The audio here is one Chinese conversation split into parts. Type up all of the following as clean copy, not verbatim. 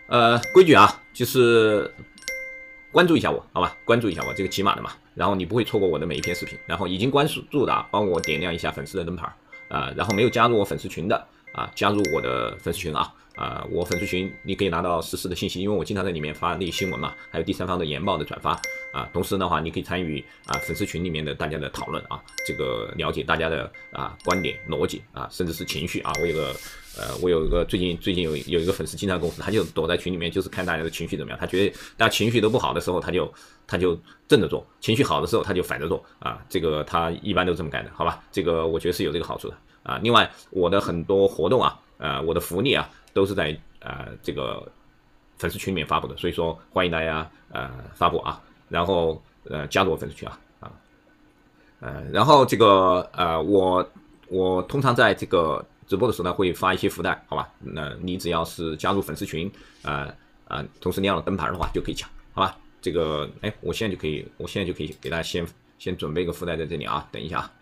规矩啊，就是关注一下我，好吧？关注一下我，这个起码的嘛。然后你不会错过我的每一篇视频。然后已经关注的啊，帮我点亮一下粉丝的灯牌然后没有加入我粉丝群的加入我的粉丝群我粉丝群你可以拿到实时的信息，因为我经常在里面发那些新闻嘛，还有第三方的研报的转发同时的话，你可以参与粉丝群里面的大家的讨论这个了解大家的观点、逻辑甚至是情绪我有一个最近有一个粉丝经常跟我说，他就躲在群里面，就是看大家的情绪怎么样。他觉得大家情绪都不好的时候，他就正着做；情绪好的时候，他就反着做这个他一般都这么干的，好吧？这个我觉得是有这个好处的另外，我的很多活动我的福利都是在这个粉丝群里面发布的，所以说欢迎大家发布然后加入我粉丝群然后这个我通常在这个直播的时候呢会发一些福袋，好吧？那你只要是加入粉丝群同时亮了灯牌的话就可以抢，好吧？这个我现在就可以给大家先准备一个福袋在这里等一下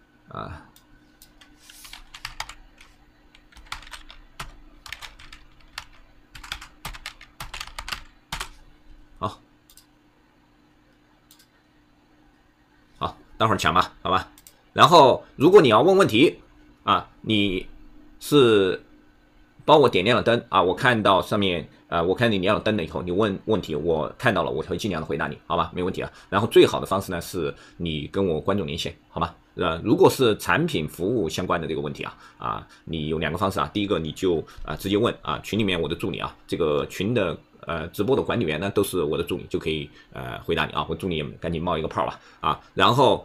好，待会儿抢吧，好吧？然后如果你要问问题你是帮我点亮了灯我看到上面我看你亮了灯了以后，你问问题，我看到了，我会尽量的回答你，好吧？没问题然后最好的方式呢，是你跟我观众连线，好吗？如果是产品服务相关的这个问题你有两个方式第一个你就直接问群里面我的助理这个群的直播的管理员呢都是我的助理，就可以回答你我助理赶紧冒一个泡吧然后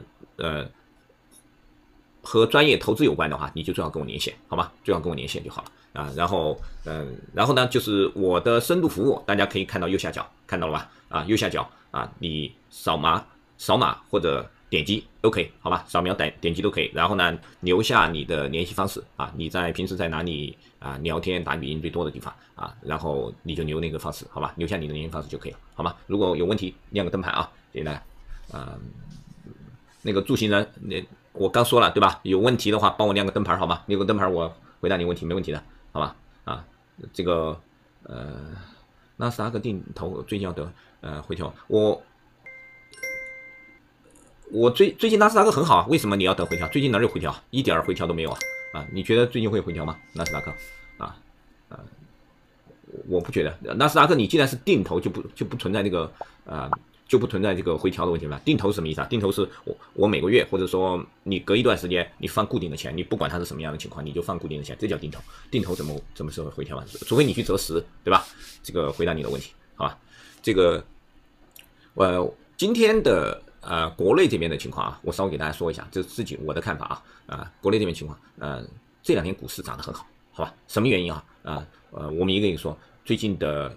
和专业投资有关的话，你就最好跟我连线，好吗？最好跟我连线就好了然后呢，就是我的深度服务，大家可以看到右下角，看到了吧？右下角你扫码或者点击都可以，好吧？扫描点击都可以。然后呢，留下你的联系方式你平时在哪里聊天打语音最多的地方然后你就留那个方式，好吧？留下你的联系方式就可以了，好吗？如果有问题，亮个灯牌谢谢大家那个助行人我刚说了对吧？有问题的话帮我亮个灯牌好吗？亮个灯牌我回答你问题没问题的，好吧？这个纳斯达克定投最近要得回调，我最近纳斯达克很好为什么你要得回调？最近哪有回调？一点回调都没有你觉得最近会回调吗？纳斯达克我不觉得，纳斯达克你既然是定投就不存在这个就不存在这个回调的问题了。定投是什么意思定投是我每个月或者说你隔一段时间你放固定的钱，你不管它是什么样的情况，你就放固定的钱，这叫定投。定投怎么时候回调除非你去择时，对吧？这个回答你的问题，好吧？这个今天的国内这边的情况我稍微给大家说一下，这是自己我的看法国内这边情况这两天股市涨得很好，好吧？什么原因我们一个一个说，最近的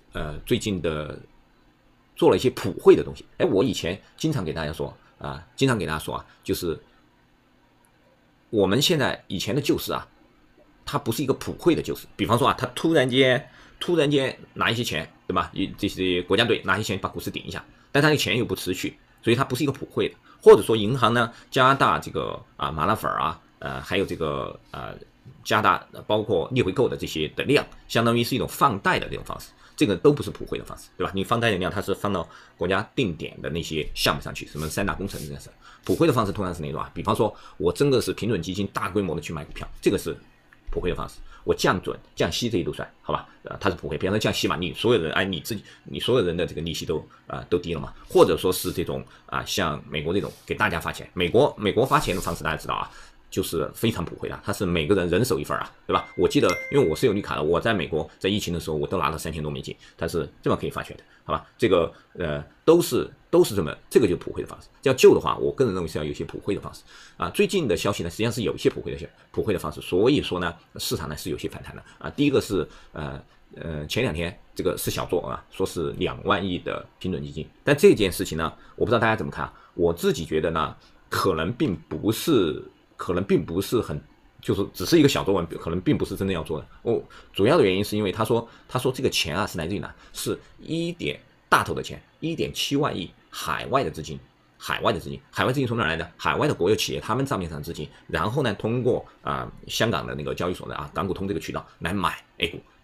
做了一些普惠的东西。我以前经常给大家说就是我们现在以前的救市它不是一个普惠的救市。比方说它突然间拿一些钱，对吧？这些国家队拿一些钱把股市顶一下，但它的钱又不持续，所以它不是一个普惠的。或者说银行呢加大这个麻辣粉还有这个加大包括逆回购的这些的量，相当于是一种放贷的这种方式，这个都不是普惠的方式，对吧？你放贷的量它是放到国家定点的那些项目上去，什么三大工程这件事。普惠的方式通常是哪种比方说我真的是平准基金大规模的去买股票，这个是普惠的方式。我降准降息这一都算，好吧？它是普惠。比方说降息嘛，你所有人你所有人的这个利息都低了嘛，或者说是这种像美国这种给大家发钱，美国发钱的方式大家知道就是非常普惠的，它是每个人人手一份对吧？我记得因为我是有绿卡的，我在美国在疫情的时候我都拿了3000多美金，它是这么可以发钱的，好吧？这个都是这么，这个就是普惠的方式。要救的话，我个人认为是要有一些普惠的方式最近的消息呢，实际上是有一些普惠的方式，所以说呢，市场呢是有些反弹的第一个是前两天这个是小作说是2万亿的平准基金，但这件事情呢，我不知道大家怎么看我自己觉得呢，可能并不是很，就是只是一个小作文，可能并不是真的要做的。主要的原因是因为他说这个钱是来自于哪？是大头的钱，1.7万亿海外的资金从哪来的？海外的国有企业他们账面上的资金，然后呢通过香港的那个交易所的港股通这个渠道来买 A 股，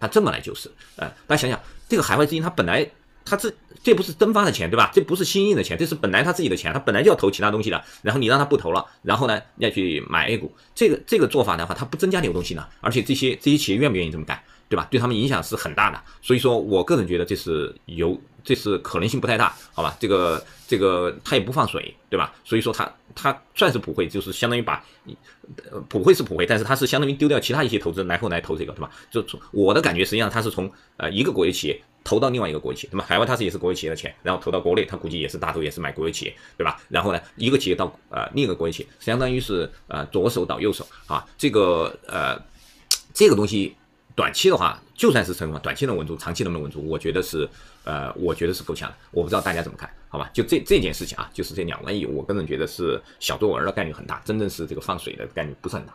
它这么来救市。大家想想，这个海外资金它本来这不是增发的钱，对吧？这不是新印的钱，这是本来他自己的钱，他本来就要投其他东西的，然后你让他不投了，然后呢要去买 A 股，这个做法的话，它不增加流动性的，而且这些企业愿不愿意这么干，对吧？对他们影响是很大的，所以说我个人觉得这是可能性不太大，好吧？这个它也不放水，对吧？所以说它算是普惠，就是相当于把普惠是普惠，但是它是相当于丢掉其他一些投资然后来投这个，对吧？就我的感觉，实际上它是从一个国有企业投到另外一个国有企业，那么海外它也是国有企业的钱，然后投到国内，它估计也是大头也是买国有企业，对吧？然后呢，一个企业到另一个国有企业，相当于是左手倒右手啊，这个东西短期的话，就算是成功，短期能稳住，长期能不能稳住，我觉得是够呛的。我不知道大家怎么看，好吧？就这件事情啊，就是这2万亿，我个人觉得是小作文的概率很大，真正是这个放水的概率不是很大。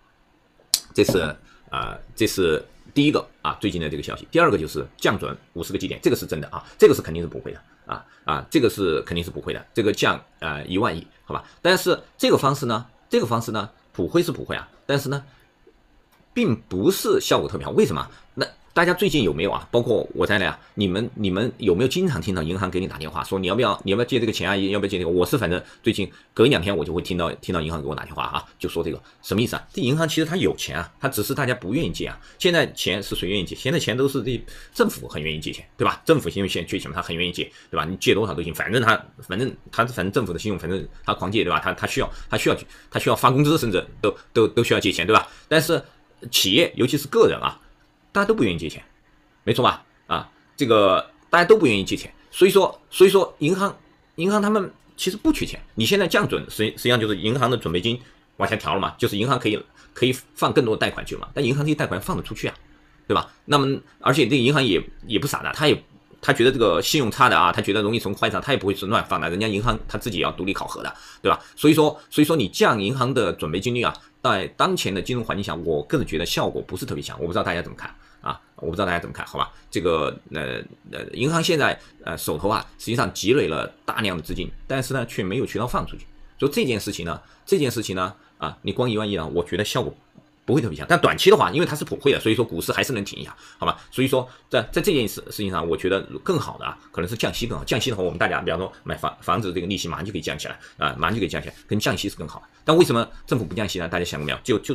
这是第一个啊，最近的这个消息。第二个就是降准50个基点，这个是真的啊，这个是肯定是不会的这个是肯定是不会的，这个降1万亿，好吧？但是这个方式呢，普惠是普惠啊，但是呢，并不是效果特别好。为什么？那大家最近有没有啊？包括我在内啊，你们有没有经常听到银行给你打电话说你要不要借这个钱啊？要不要借这个？我是反正最近隔1-2天我就会听到银行给我打电话啊，就说这个什么意思啊？这银行其实它有钱啊，它只是大家不愿意借啊。现在钱是谁愿意借？现在钱都是这政府很愿意借钱，对吧？政府因为现在缺钱嘛，他很愿意借，对吧？你借多少都行，反正政府的信用，反正他狂借，对吧？他需要发工资，甚至都需要借钱，对吧？但是企业尤其是个人啊，大家都不愿意借钱，没错吧？这个大家都不愿意借钱，所以说银行他们其实不缺钱。你现在降准，实际上就是银行的准备金往下调了嘛，就是银行可以放更多的贷款去了嘛，但银行这些贷款放得出去啊，对吧？那么而且这个银行也不傻的，他觉得这个信用差的啊，他觉得容易从坏账，他也不会是乱放的，人家银行他自己要独立考核的，对吧？所以说你降银行的准备金率啊，在当前的金融环境下，我个人觉得效果不是特别强，我不知道大家怎么看啊？我不知道大家怎么看，好吧？这个银行现在手头啊，实际上积累了大量的资金，但是呢却没有渠道放出去，所以这件事情呢你光1万亿呢，我觉得效果不会特别强，但短期的话，因为它是普惠的，所以说股市还是能挺一下，好吧？所以说在这件事情上，我觉得更好的可能是降息更好。降息的话，我们大家比方说买房子这个利息马上就可以降起来马上就可以降起来，跟降息是更好的。但为什么政府不降息呢？大家想过没有？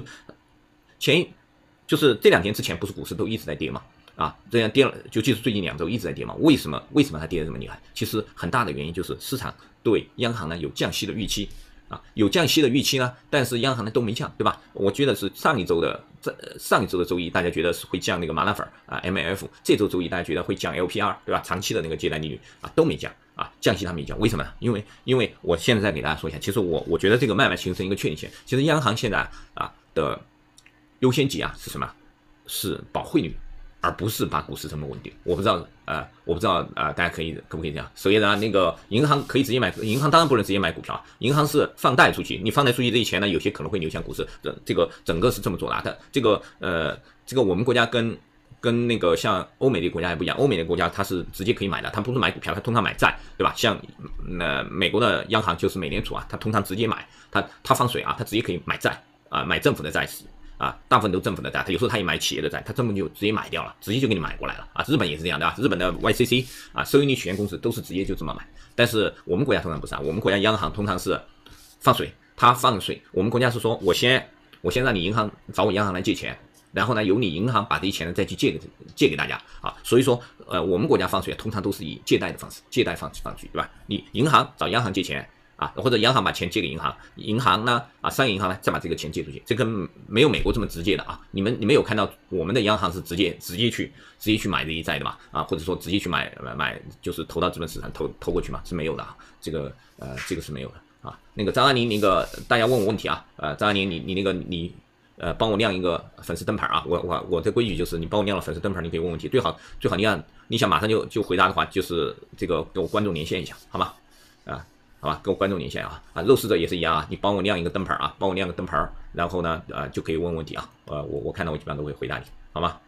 就是这2天之前不是股市都一直在跌嘛？这样跌了，就是最近2周一直在跌嘛？为什么它跌得这么厉害？其实很大的原因就是市场对央行呢有降息的预期。有降息的预期呢，但是央行呢都没降，对吧？我觉得是上一周的周一，大家觉得是会降那个麻辣粉MLF， 这周周一大家觉得会降 LPR， 对吧？长期的那个借贷利率都没降降息它没降，为什么呢？因为我现在再给大家说一下，其实我觉得这个慢慢形成一个确定性。其实央行现在的优先级是什么？是保汇率，而不是把股市成本稳定。我不知道大家可不可以这样？首先呢，那个银行可以直接买，银行当然不能直接买股票，银行是放贷出去，你放贷出去这些钱呢，有些可能会流向股市，这个整个是这么做的。这个我们国家跟那个像欧美的国家还不一样，欧美的国家它是直接可以买的，它不是买股票，它通常买债，对吧？像美国的央行就是美联储它通常直接买，它放水它直接可以买债买政府的债大部分都政府的债，有时候他也买企业的债，他根本就直接买掉了，直接就给你买过来了日本也是这样的日本的 YCC 收益率曲线公司都是直接就这么买。但是我们国家通常不是我们国家央行通常是放水，它放水，我们国家是说我先让你银行找我央行来借钱，然后呢由你银行把这些钱呢再去借给大家所以说我们国家放水通常都是以借贷的方式，借贷放水，对吧？你银行找央行借钱或者央行把钱借给银行，银行呢商业银行呢再把这个钱借出去，这个没有美国这么直接的你们有看到我们的央行是直接去买这一债的嘛或者说直接去买就是投到资本市场投过去嘛？是没有的这个是没有的那个张安宁，那个大家问我问题张安宁你帮我亮一个粉丝灯牌我的规矩就是你帮我亮了粉丝灯牌，你可以问问题，最好你想马上就回答的话，就是这个跟我观众连线一下，好吗？好吧，跟我观众连线肉食者也是一样你帮我亮一个灯牌帮我亮个灯牌，然后呢就可以问问题我看到我基本上都会回答你，好吗？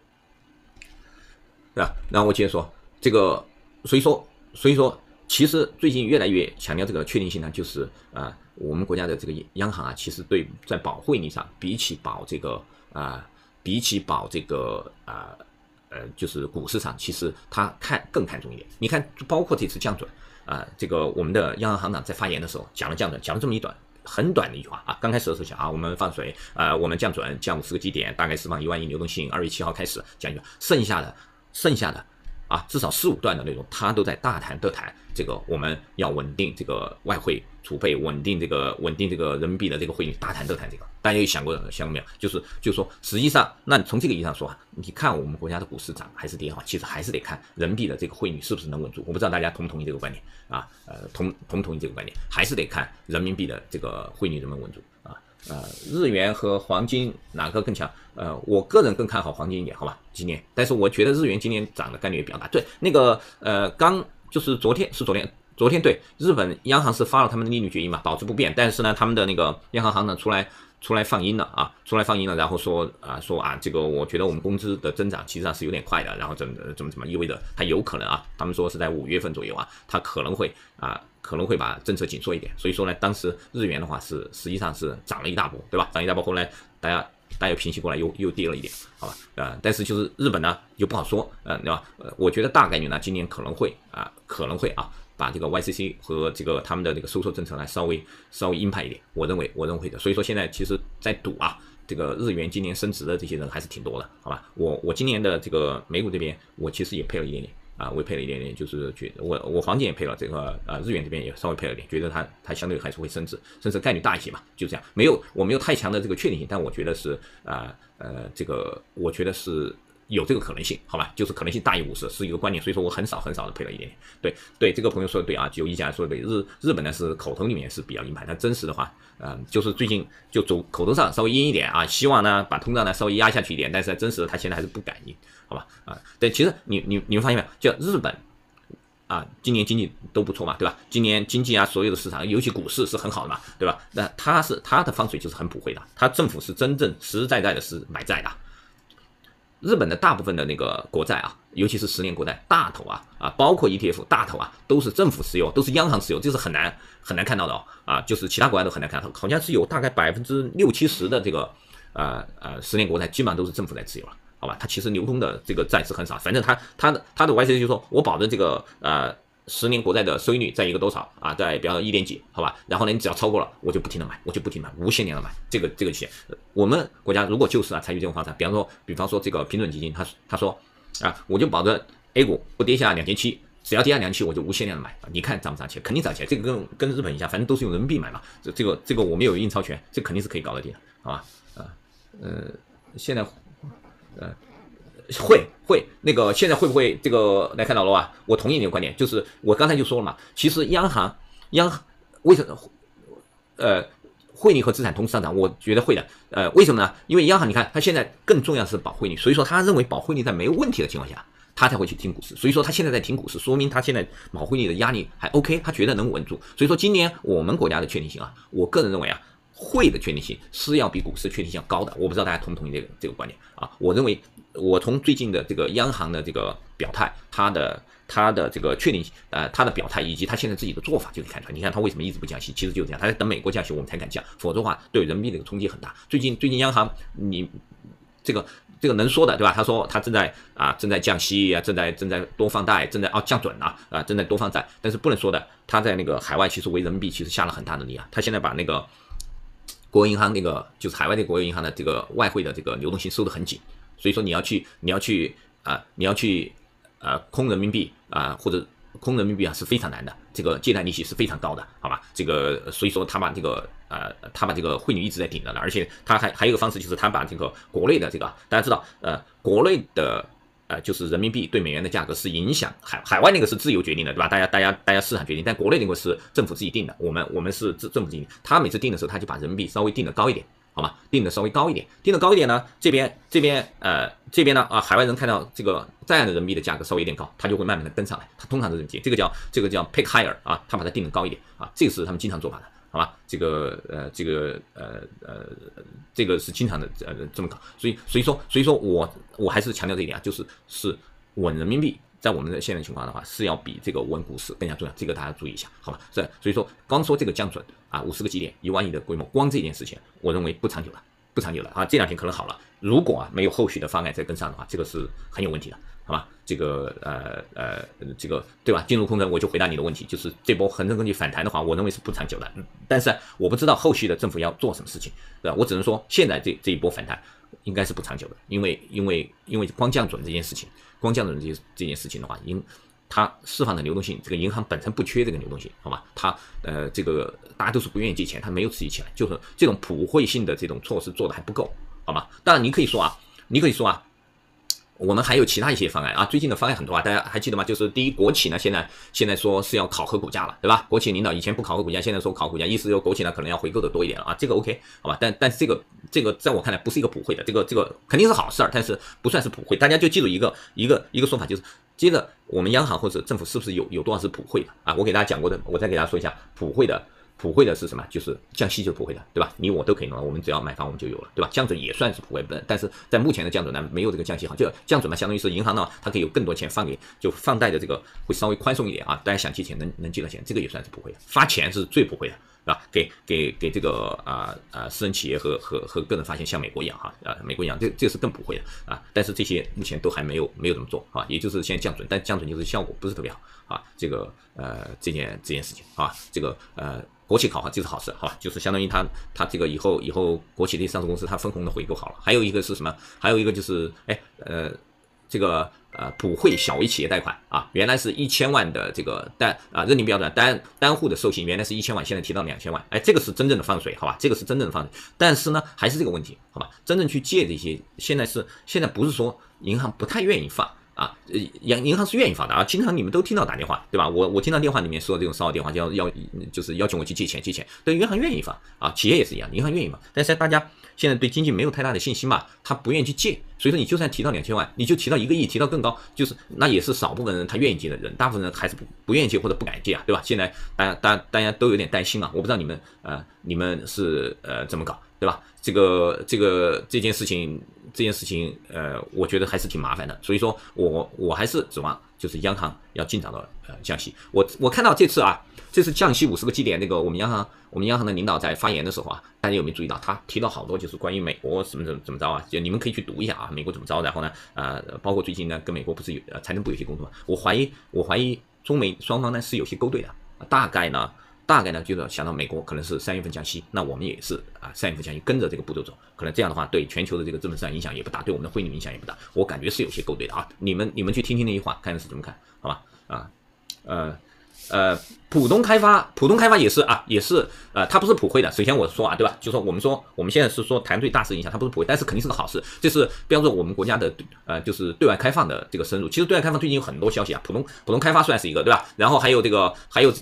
对吧？然后我接着说这个，所以说其实最近越来越强调这个确定性呢，就是我们国家的这个央行其实在保汇率上比起保这个比起保这个就是股市上，其实他更看重一点。你看，包括这次降准这个我们的央行行长在发言的时候讲了降准，讲了这么很短的一句话啊。刚开始的时候讲我们放水，我们降准降50个基点，大概释放1万亿流动性，2月7号开始讲一句，剩下的至少4、5段的内容，他都在大谈特谈这个我们要稳定这个外汇储备，稳定这个人民币的这个汇率，大谈特谈这个。大家有想过没有？就是说，实际上，那从这个意义上说你看我们国家的股市涨还是跌其实还是得看人民币的这个汇率是不是能稳住。我不知道大家同不同意这个观点同不同意这个观点，还是得看人民币的这个汇率能不能稳住日元和黄金哪个更强？我个人更看好黄金一点，好吧，今年。但是我觉得日元今年涨的概率也比较大。对，那个就是昨天对，日本央行是发了他们的利率决议嘛，保持不变。但是呢，他们的那个央行行长出来放音了然后说这个我觉得我们工资的增长其实上是有点快的，然后怎么意味着它有可能他们说是在5月份左右它可能会把政策紧缩一点。所以说呢，当时日元的话实际上是涨了一大波，对吧？涨一大波，后来大家又平息过来，又跌了一点，好吧？但是就是日本呢又不好说，对吧？我觉得大概率呢今年可能会把这个 YCC 和这个他们的这个收缩政策呢稍微鹰派一点，我认为会的。所以说现在其实在赌这个日元今年升值的这些人还是挺多的，好吧？我今年的这个美股这边我其实也配了一点点我也配了一点点，就是觉得我黄金也配了，这个日元这边也稍微配了一点，觉得它相对还是会升值，甚至概率大一些嘛，就这样。我没有太强的这个确定性，但我觉得是这个我觉得是有这个可能性，好吧？就是可能性大于50是一个观点，所以说我很少的配了一点点。对，这个朋友说的对有意见说的对，日本呢是口头里面是比较鹰派，但真实的话，就是最近就走口头上稍微鹰一点希望呢把通胀呢稍微压下去一点，但是在真实的他现在还是不敢鹰，好吧？但其实你们发现没有，就日本今年经济都不错嘛，对吧？今年经济所有的市场，尤其股市是很好的嘛，对吧？那它的放水就是很普惠的，它政府是真正实实在在的是买债的。日本的大部分的那个国债尤其是10年国债大头包括 ETF 大头都是政府持有，都是央行持有，这是很难看到的就是其他国家都很难看到，好像是有大概60%、70%的这个10年国债基本上都是政府在持有了，好吧？它其实流通的这个债是很少，反正它的 YCC 就说我保证这个10年国债的收益率在一个多少在比方说1点几，好吧？然后呢，你只要超过了，我就不停的买，无限年的买这个期限。我们国家如果就是采取这种方式，比方说这个平准基金，他说我就保证 A 股不跌下2700，只要跌下2700，我就无限量的买你看涨不涨钱？肯定涨钱，这个跟日本一样，反正都是用人民币买嘛。这个我们有印钞权，这肯定是可以搞得定的，好吧？现在会那个现在会不会这个来看到了我同意你的观点，就是我刚才就说了嘛，其实央行为什么汇率和资产同时上涨？我觉得会的。为什么呢？因为央行你看它现在更重要的是保汇率，所以说他认为保汇率在没有问题的情况下，他才会去听股市。所以说他现在在听股市，说明他现在保汇率的压力还 OK， 他觉得能稳住。所以说今年我们国家的确定性我个人认为汇的确定性是要比股市确定性要高的。我不知道大家同不同意这个观点我认为我从最近的这个央行的这个表态，他的这个确定性他的表态以及他现在自己的做法就可以看出来。你看他为什么一直不降息，其实就是这样，他在等美国降息我们才敢降，否则的话对人民币的冲击很大。最近央行你这个能说的对吧？他说他正在降息正在多放贷，正在降准正在多放债，但是不能说的，他在那个海外其实为人民币其实下了很大的力他现在把那个国有银行那个就是海外的国有银行的这个外汇的这个流动性收得很紧，所以说你要去空人民币或者空人民币是非常难的，这个借贷利息是非常高的，好吧？这个所以说他把这个汇率一直在顶着呢，而且他还有一个方式就是他把这个国内的这个大家知道国内的就是人民币对美元的价格是影响海外那个是自由决定的，对吧？大家市场决定，但国内那个是政府自己定的，我们是政府自己定。他每次定的时候，他就把人民币稍微定的高一点，好吗？定的稍微高一点，定的高一点呢，这边呢海外人看到这个在岸的人民币的价格稍微有点高，他就会慢慢的跟上来，他通常是这么定，这个叫 peg higher 他把它定的高一点这个是他们经常做法的。好吧，这个是经常的这么搞，所以说我还是强调这一点就是稳人民币，在我们的现在情况的话，是要比这个稳股市更加重要，这个大家注意一下，好吧？所以说刚说这个降准50个基点1万亿的规模，光这件事情，我认为不长久的， 不长久的啊。这2天可能好了，如果没有后续的方案再跟上的话，这个是很有问题的，好吧？这个这个对吧？进入空头，我就回答你的问题，就是这波恒生科技反弹的话，我认为是不长久的。但是我不知道后续的政府要做什么事情，对吧？我只能说现在这一波反弹应该是不长久的，因为光降准这件事情，这件事情的话，它释放的流动性，这个银行本身不缺这个流动性，好吧？它这个大家都是不愿意借钱，它没有刺激起来，就是这种普惠性的这种措施做的还不够，好吗？当然你可以说啊，我们还有其他一些方案啊，最近的方案很多啊，大家还记得吗？就是第一，国企呢现在说是要考核股价了，对吧？国企领导以前不考核股价，现在说考股价，意思就是国企呢可能要回购的多一点了啊，这个 OK 好吧？但是这个在我看来不是一个普惠的，这个肯定是好事儿，但是不算是普惠。大家就记住一个说法，就是接着我们央行或者政府是不是有多少是普惠的啊？我给大家讲过的，我再给大家说一下普惠的是什么？就是降息就是普惠的，对吧？你我都可以弄，我们只要买房我们就有了，对吧？降准也算是普惠的，但是在目前的降准呢，没有这个降息好，就降准呢，相当于是银行呢，它可以有更多钱放给，就放贷的这个会稍微宽松一点啊，大家想借钱能借到钱，这个也算是普惠的，发钱是最普惠的。是吧？给这个私人企业和个人发现，像美国一样美国一样，这是更不会的啊。但是这些目前都还没有怎么做啊，也就是现在降准，但降准就是效果不是特别好啊。这个这件事情啊，这个国企考核就是好事，好吧？就是相当于它这个以后国企的上市公司它分红的回购好了。还有一个是什么？还有一个就是这个普惠小微企业贷款啊，原来是1000万的这个认定标准单户的授信，原来是1000万，现在提到2000万，这个是真正的放水，好吧？这个是真正的放水，但是呢，还是这个问题，好吧？真正去借这些，现在不是说银行不太愿意放。啊，银行是愿意放的啊，经常你们都听到打电话，对吧？我听到电话里面说这种骚扰电话，就是邀请我去借钱，对，银行愿意放啊，企业也是一样，银行愿意放，但是大家现在对经济没有太大的信心嘛，他不愿意去借，所以说你就算提到2000万，你就提到1个亿，提到更高，就是那也是少部分人他愿意借的人，大部分人还是不愿意借或者不敢借啊，对吧？现在大家都有点担心啊，我不知道你们是怎么搞，对吧？这件事情，我觉得还是挺麻烦的，所以说我还是指望就是央行要尽早的降息。我看到这次降息50个基点，那个我们央行的领导在发言的时候啊，大家有没有注意到他提到好多就是关于美国怎么着啊？就你们可以去读一下啊，美国怎么着，然后呢包括最近呢跟美国不是有财政部有些沟通嘛？我怀疑中美双方呢是有些勾兑的，大概呢就是想到美国可能是3月份降息，那我们也是3月份降息，跟着这个步骤走，可能这样的话对全球的这个资本市场影响也不大，对我们的汇率影响也不大，我感觉是有些勾兑的啊。你们去听那句话，看是怎么看，好吧？浦东开发也是它不是普惠的。首先我说对吧？就说我们现在是说谈对大势影响，它不是普惠，但是肯定是个好事。这是标志我们国家的就是对外开放的这个深入。其实对外开放最近有很多消息啊，浦东开发算是一个，对吧？然后还有这个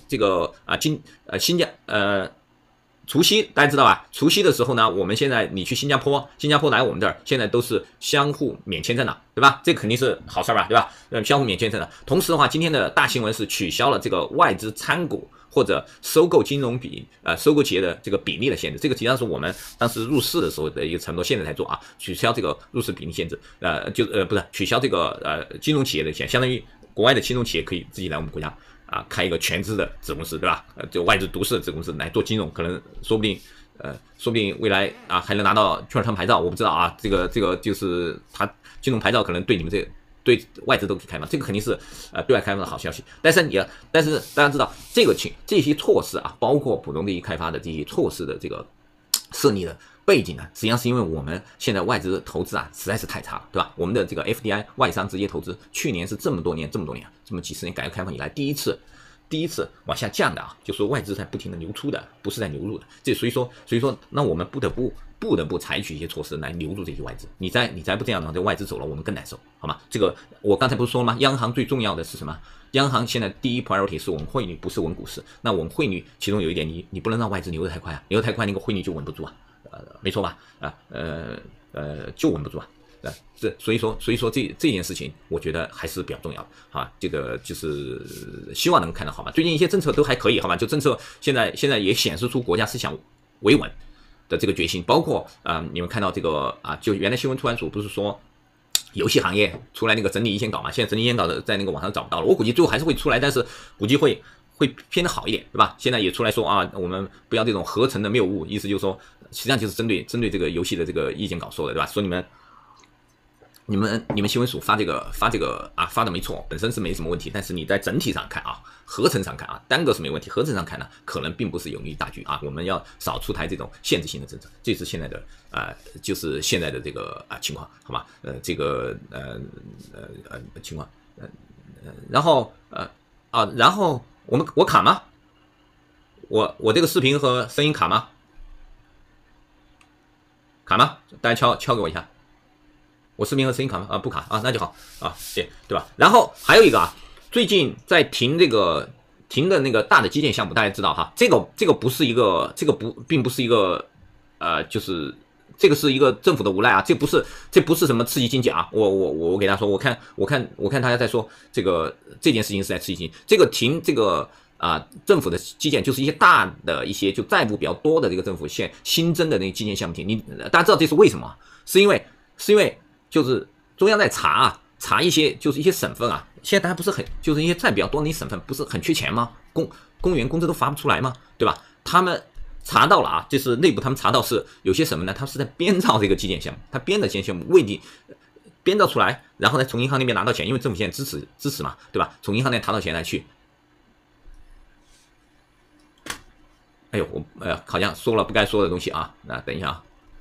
新加除夕大家知道吧？除夕的时候呢，我们现在你去新加坡来我们这儿，现在都是相互免签证了，对吧？这肯定是好事吧，对吧？相互免签证了。同时的话，今天的大新闻是取消了这个外资参股或者收购金融收购企业的这个比例的限制。这个实际上是我们当时入市的时候的一个承诺，现在才做啊，取消这个入市比例限制，不是取消这个金融企业的限制，相当于国外的金融企业可以自己来我们国家。开一个全资的子公司，对吧？就外资独市的子公司来做金融，可能说不定未来还能拿到券商牌照，我不知道啊。这个就是它金融牌照可能对你们对外资都可以开放，这个肯定是对外开放的好消息。但是大家知道这些措施啊，包括浦东第一开发的这些措施的这个设立的背景呢，实际上是因为我们现在外资投资实在是太差了，对吧？我们的这个 FDI 外商直接投资，去年是这么多年，这么几十年改革开放以来第一次往下降的啊，就是外资在不停的流出的，不是在流入的。所以说，那我们不得不采取一些措施来留住这些外资。你再不这样的话，这外资走了，我们更难受，好吗？这个我刚才不是说了吗？央行最重要的是什么？央行现在第一 priority 是稳汇率，不是稳股市。那稳汇率其中有一点，你不能让外资流得太快啊，流得太快那个汇率就稳不住啊。没错吧？就稳不住啊。所以说这件事情，我觉得还是比较重要的啊。这个就是希望能看到好吧。最近一些政策都还可以，好吧？就政策现在也显示出国家是想维稳的这个决心，包括你们看到这个就原来新闻出版署不是说游戏行业出来那个整理意见稿嘛？现在整理意见稿的在那个网上找不到了，我估计最后还是会出来，但是估计会会偏得好一点，对吧？现在也出来说啊，我们不要这种合成的谬误，意思就是说，实际上就是针对这个游戏的这个意见稿说的，对吧？说你们新闻署发这个啊发的没错，本身是没什么问题，但是你在整体上看啊，合成上看啊，单个是没问题，合成上看呢，可能并不是有利于大局啊。我们要少出台这种限制性的政策，这是现在的就是现在的这个情况，好吧？这个情况，然后然后我卡吗？我这个视频和声音卡吗？卡吗？大家敲给我一下。我视频和声音卡吗？不卡啊，那就好啊，对吧？然后还有一个啊，最近在停的那个大的基建项目，大家知道哈，这个不是一个，并不是一个就是这个是一个政府的无奈啊，这不是什么刺激经济啊，我给大家说，我看大家在说这件事情是在刺激经济，这个停这个政府的基建就是一些大的一些就债务比较多的这个政府新增的那个基建项目停，大家知道这是为什么？是因为就是中央在查一些就是一些省份啊，现在大家不是很就是一些债比较多的那些省份不是很缺钱吗？公务员工资都发不出来吗？对吧？他们查到了啊，就是内部他们查到是有些省份呢，他是在编造这个基建项目，他编的基建项目未必编造出来，然后呢从银行那边拿到钱，因为政府现在支持嘛，对吧？从银行那边拿到钱来去。哎呦，我好像说了不该说的东西啊，那等一下啊。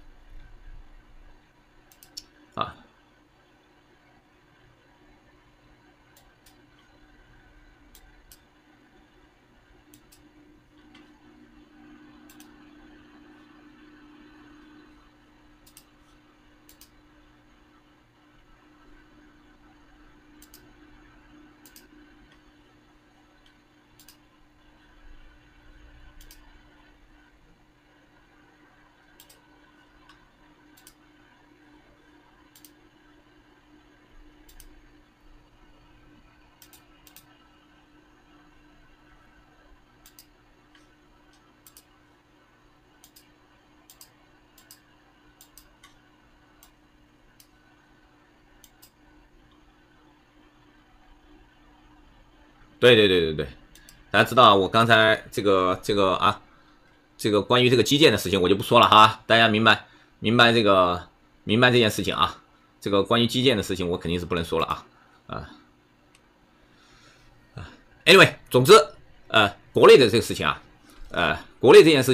对，大家知道我刚才这个关于这个基建的事情我就不说了哈，大家明白这件事情啊，这个关于基建的事情我肯定是不能说了anyway， 总之国内的这个事情啊，国内这件事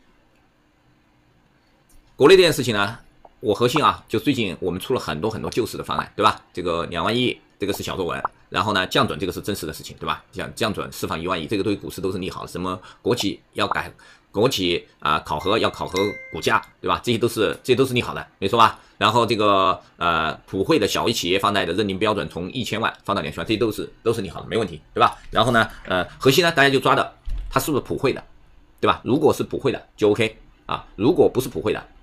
情呢，我核心啊，就最近我们出了很多救市的方案，对吧？这个2万亿，这个是小作文，然后呢，降准这个是真实的事情，对吧？像降准释放1万亿，这个对股市都是利好的。什么国企要改，国企考核要考核股价，对吧？这些都是利好的，没错吧？然后这个普惠的小微企业放贷的认定标准从1000万放到2000万，这些都是利好的，没问题，对吧？然后呢，核心呢，大家就抓的它是不是普惠的，对吧？如果是普惠的就 OK 啊，如果不是普惠的。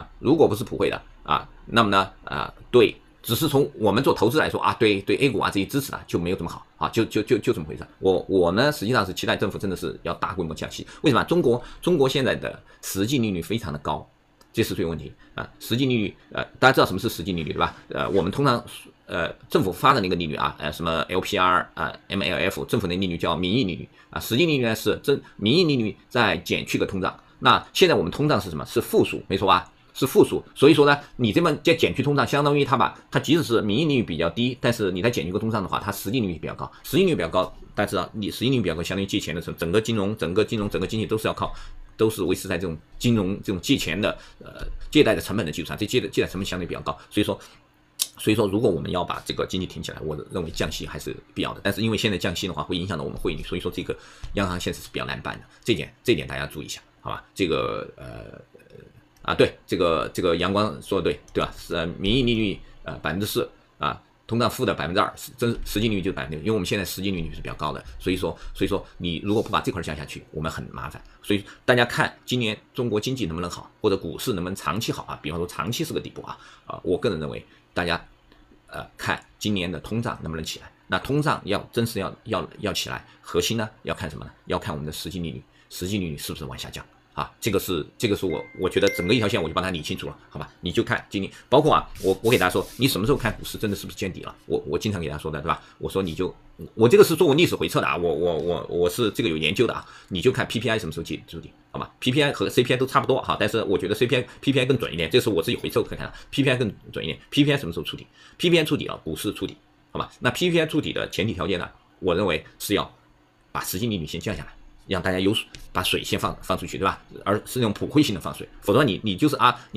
那么呢，对，只是从我们做投资来说啊，对 A 股这些支持的就没有这么好啊，就这么回事。我呢实际上是期待政府真的是要大规模降息。为什么？中国现在的实际利率非常的高，这是最有问题啊。实际利率大家知道什么是实际利率对吧？我们通常政府发的那个利率什么 LPR MLF， 政府的利率叫名义利率实际利率呢是名义利率再减去个通胀。那现在我们通胀是什么？是负数，没错吧？是负数，所以说呢，你这么减去通胀，相当于它即使是名义利率比较低，但是你再减去个通胀的话，它实际利率比较高。实际利率比较高，大家知道，你实际利率比较高，相当于借钱的时候，整个经济都是维持在这种金融这种借钱的借贷的成本的基础上，这借贷成本相对比较高，所以说，如果我们要把这个经济挺起来，我认为降息还是必要的。但是因为现在降息的话，会影响到我们汇率，所以说这个央行现在是比较难办的。这点大家注意一下，好吧？这个对，这个阳光说的对吧？名义利率4%通胀负的2%，真实际利率就是6%，因为我们现在实际利率是比较高的，所以说你如果不把这块降下去，我们很麻烦。所以大家看今年中国经济能不能好，或者股市能不能长期好比方说长期是个底部我个人认为大家看今年的通胀能不能起来。那通胀真是要起来，核心呢要看什么呢？要看我们的实际利率是不是往下降。 啊，这个是我觉得整个一条线我就把它理清楚了，好吧？你就看今天，包括啊，我给大家说，你什么时候看股市真的是不是见底了？我经常给大家说的，对吧？我说我这个是做过历史回测的啊，我是这个有研究的啊，你就看 PPI 什么时候筑底，好吧 ？PPI 和 CPI 都差不多哈，但是我觉得 PPI 更准一点，这是我自己回测可以看到 PPI 更准一点 ，PPI 什么时候触底 ？PPI 触底了，股市触底，好吧？那 PPI 触底的前提条件呢，我认为是要把实际利率先降下来。让大家把水先放出去，对吧？而是那种普惠性的放水，否则你就是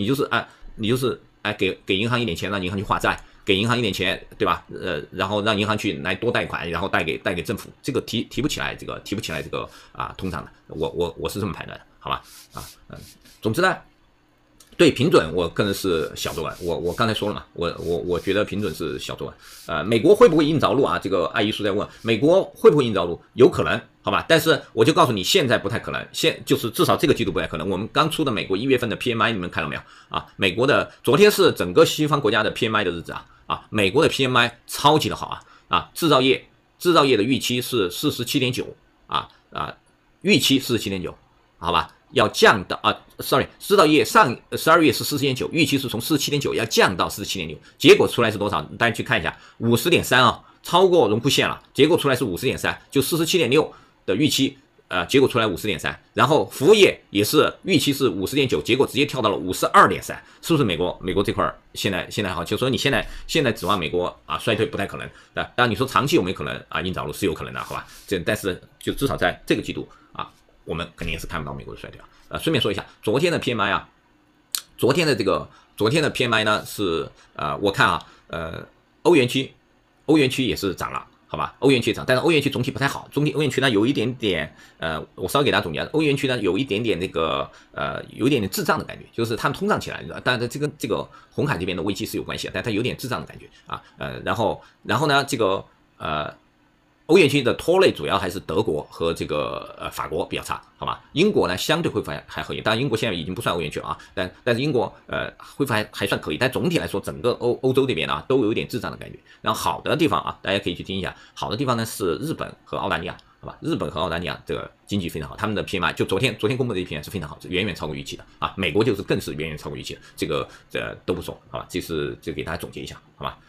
给银行一点钱，让银行去化债，给银行一点钱，对吧？然后让银行去来多贷款，然后贷给政府，这个提不起来这个通胀的，我是这么判断的，好吧？总之呢。对平准，我个人是小作文。我刚才说了嘛，我觉得平准是小作文。美国会不会硬着陆啊？这个爱一叔在问，美国会不会硬着陆？有可能，好吧？但是我就告诉你，现在不太可能，就是至少这个季度不太可能。我们刚出的美国1月份的 PMI， 你们看到没有啊？美国的昨天是整个西方国家的 PMI 的日子啊，美国的 PMI 超级的好啊，制造业的预期是47.9预期47.9，好吧？要降到制造业上12月是40.9，预期是从47.9要降到47.9，结果出来是多少？大家去看一下，50.3啊，超过荣枯线了，结果出来是50.3，就47.6的预期，结果出来50.3，然后服务业也是预期是50.9，结果直接跳到了52.3，是不是美国这块现在好？就说你现在指望美国衰退不太可能，当然你说长期有没有可能硬着陆是有可能的，好吧？但是就至少在这个季度我们肯定是看不到美国的衰退顺便说一下，昨天的 PMI 昨天的 PMI 呢是我看欧元区也是涨了，好吧？欧元区涨，但是欧元区总体不太好，欧元区呢有一点点我稍微给大家总结，欧元区呢有一点点有一点点滞胀的感觉，就是它通胀起来，但是这个红海这边的危机是有关系的，但它有点滞胀的感觉然后呢这个欧元区的拖累主要还是德国和这个法国比较差，好吧？英国呢相对恢复还可以，当然英国现在已经不算欧元区了但是英国恢复还算可以，但总体来说整个欧洲这边都有一点滞胀的感觉。然后好的地方大家可以去听一下，好的地方呢是日本和澳大利亚，好吧？日本和澳大利亚这个经济非常好，他们的 PMI 就昨天公布的 PMI 是非常好，是远远超过预期的美国就是更是远远超过预期的，这个都不说，好吧？这给大家总结一下，好吧？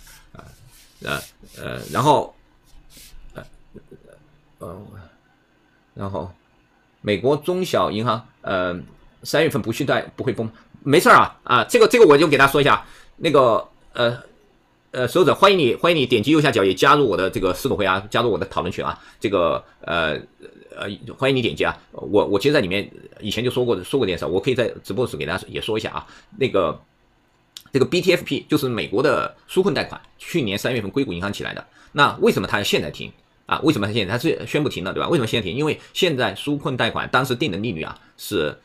然后美国中小银行3月份不续贷不会崩，没事这个我就给大家说一下，那个所有者欢迎你点击右下角也加入我的这个思朵会加入我的讨论群这个欢迎你点击我其实在里面以前就说过点事，我可以在直播时给大家也说一下那个这个 BTFP 就是美国的纾困贷款，去年3月份硅谷银行起来的，那为什么它现在停？为什么它是宣布停了，对吧？为什么现在停？因为现在纾困贷款当时定的利率是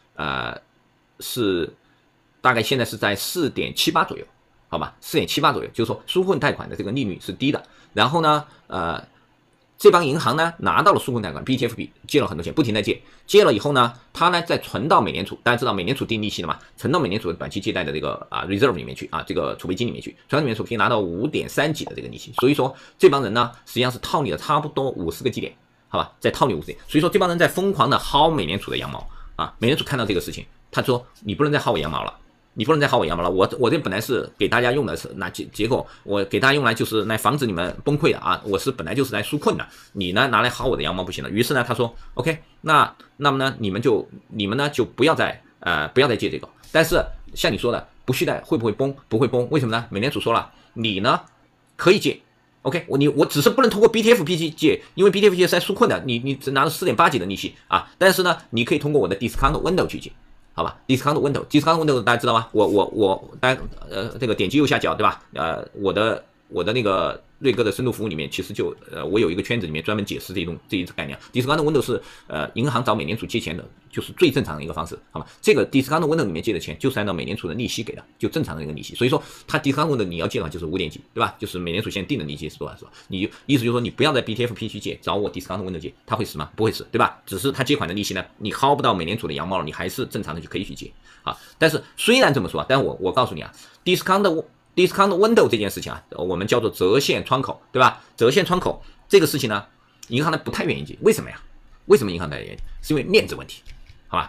大概现在是在4.78左右，好吧？4.78左右，就是说纾困贷款的这个利率是低的。然后呢，这帮银行呢拿到了纾困贷款 BTFP 借了很多钱，不停的借了以后呢，他呢再存到美联储，大家知道美联储定利息的嘛，存到美联储的短期借贷的这个reserve 里面去这个储备金里面去，存到美联储可以拿到5.3几的这个利息，所以说这帮人呢实际上是套利了差不多50个基点，好吧，再套利50个基点，所以说这帮人在疯狂的薅美联储的羊毛美联储看到这个事情，他说你不能再薅我羊毛了。你不能再薅我羊毛了，我这本来是给大家用的是，那结果我给大家用来就是来防止你们崩溃的我是本来就是来纾困的，你呢拿来薅我的羊毛不行了。于是呢他说 OK， 那么呢你们呢就不要再借这个，但是像你说的不续贷会不会崩？不会崩，为什么呢？美联储说了，你呢可以借 OK， 我只是不能通过 BTFP 去借，因为 BTFP 是在纾困的，你只拿了4.8几的利息但是呢你可以通过我的 discount window 去借。好吧 ，discount window 大家知道吗？大家这个点击右下角对吧？我的那个瑞哥的深度服务里面，其实就我有一个圈子里面专门解释这一概念。discount window 是银行找美联储借钱的，就是最正常的一个方式，好吧？这个 discount window 里面借的钱就是按照美联储的利息给的，就正常的一个利息。所以说它 discount window 你要借的话就是5点几，对吧？就是美联储现在定的利息是多少？你意思就是说你不要在 BTFP 去借，找我 discount window 借，它会死吗？不会死，对吧？只是它借款的利息呢，你薅不到美联储的羊毛了，你还是正常的就可以去借但是虽然这么说但我告诉你discount window 这件事情我们叫做折现窗口，对吧？折现窗口这个事情呢，银行呢不太愿意借，为什么呀？为什么银行不太愿意？是因为面子问题，好吧？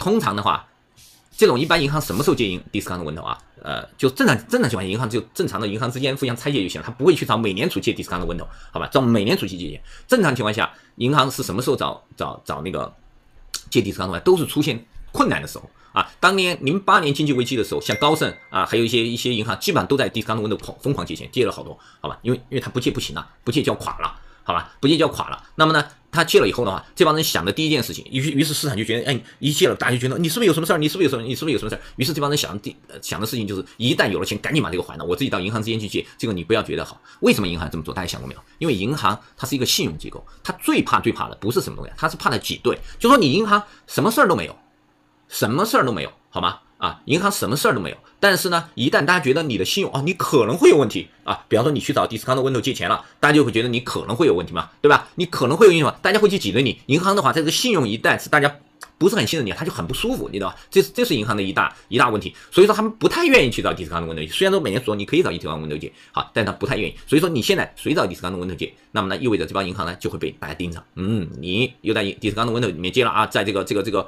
通常的话，这种一般银行什么时候借discount window 啊？就正常情况下，银行就正常的银行之间互相拆借就行了，他不会去找美联储借 discount window， 好吧？找美联储去借钱。正常情况下，银行是什么时候找那个借 discount window， 都是出现困难的时候啊。当年08年经济危机的时候，像高盛啊，还有一些银行，基本上都在 discount window 疯狂借钱，借了好多，好吧？因为他不借不行了，不借就要垮了。好吧，不借就要垮了。那么呢，他借了以后的话，这帮人想的第一件事情，于是市场就觉得，哎，一借了，大家就觉得你是不是有什么事儿？你是不是有什么事儿？于是这帮人想的事情就是，一旦有了钱，赶紧把这个还了，我自己到银行之间去借。这个你不要觉得好。为什么银行这么做？大家想过没有？因为银行它是一个信用机构，它最怕的不是什么东西，它是怕的挤兑。就说你银行什么事儿都没有，好吗？啊，银行什么事儿都没有，但是呢，一旦大家觉得你的信用你可能会有问题啊，比方说你去找 discount window 借钱了，大家就会觉得你可能会有问题嘛，对吧？你可能会有问题嘛，大家会去挤兑你。银行的话，这个信用一旦是大家不是很信任你，他就很不舒服，你知道吧？这是银行的一大问题，所以说他们不太愿意去找 discount window 借。虽然说美联储说你可以找 discount window 借，好，但他不太愿意。所以说你现在谁找 discount window 借，那么呢，意味着这帮银行呢就会被大家盯上。你又在 discount window 里面借了啊，在这个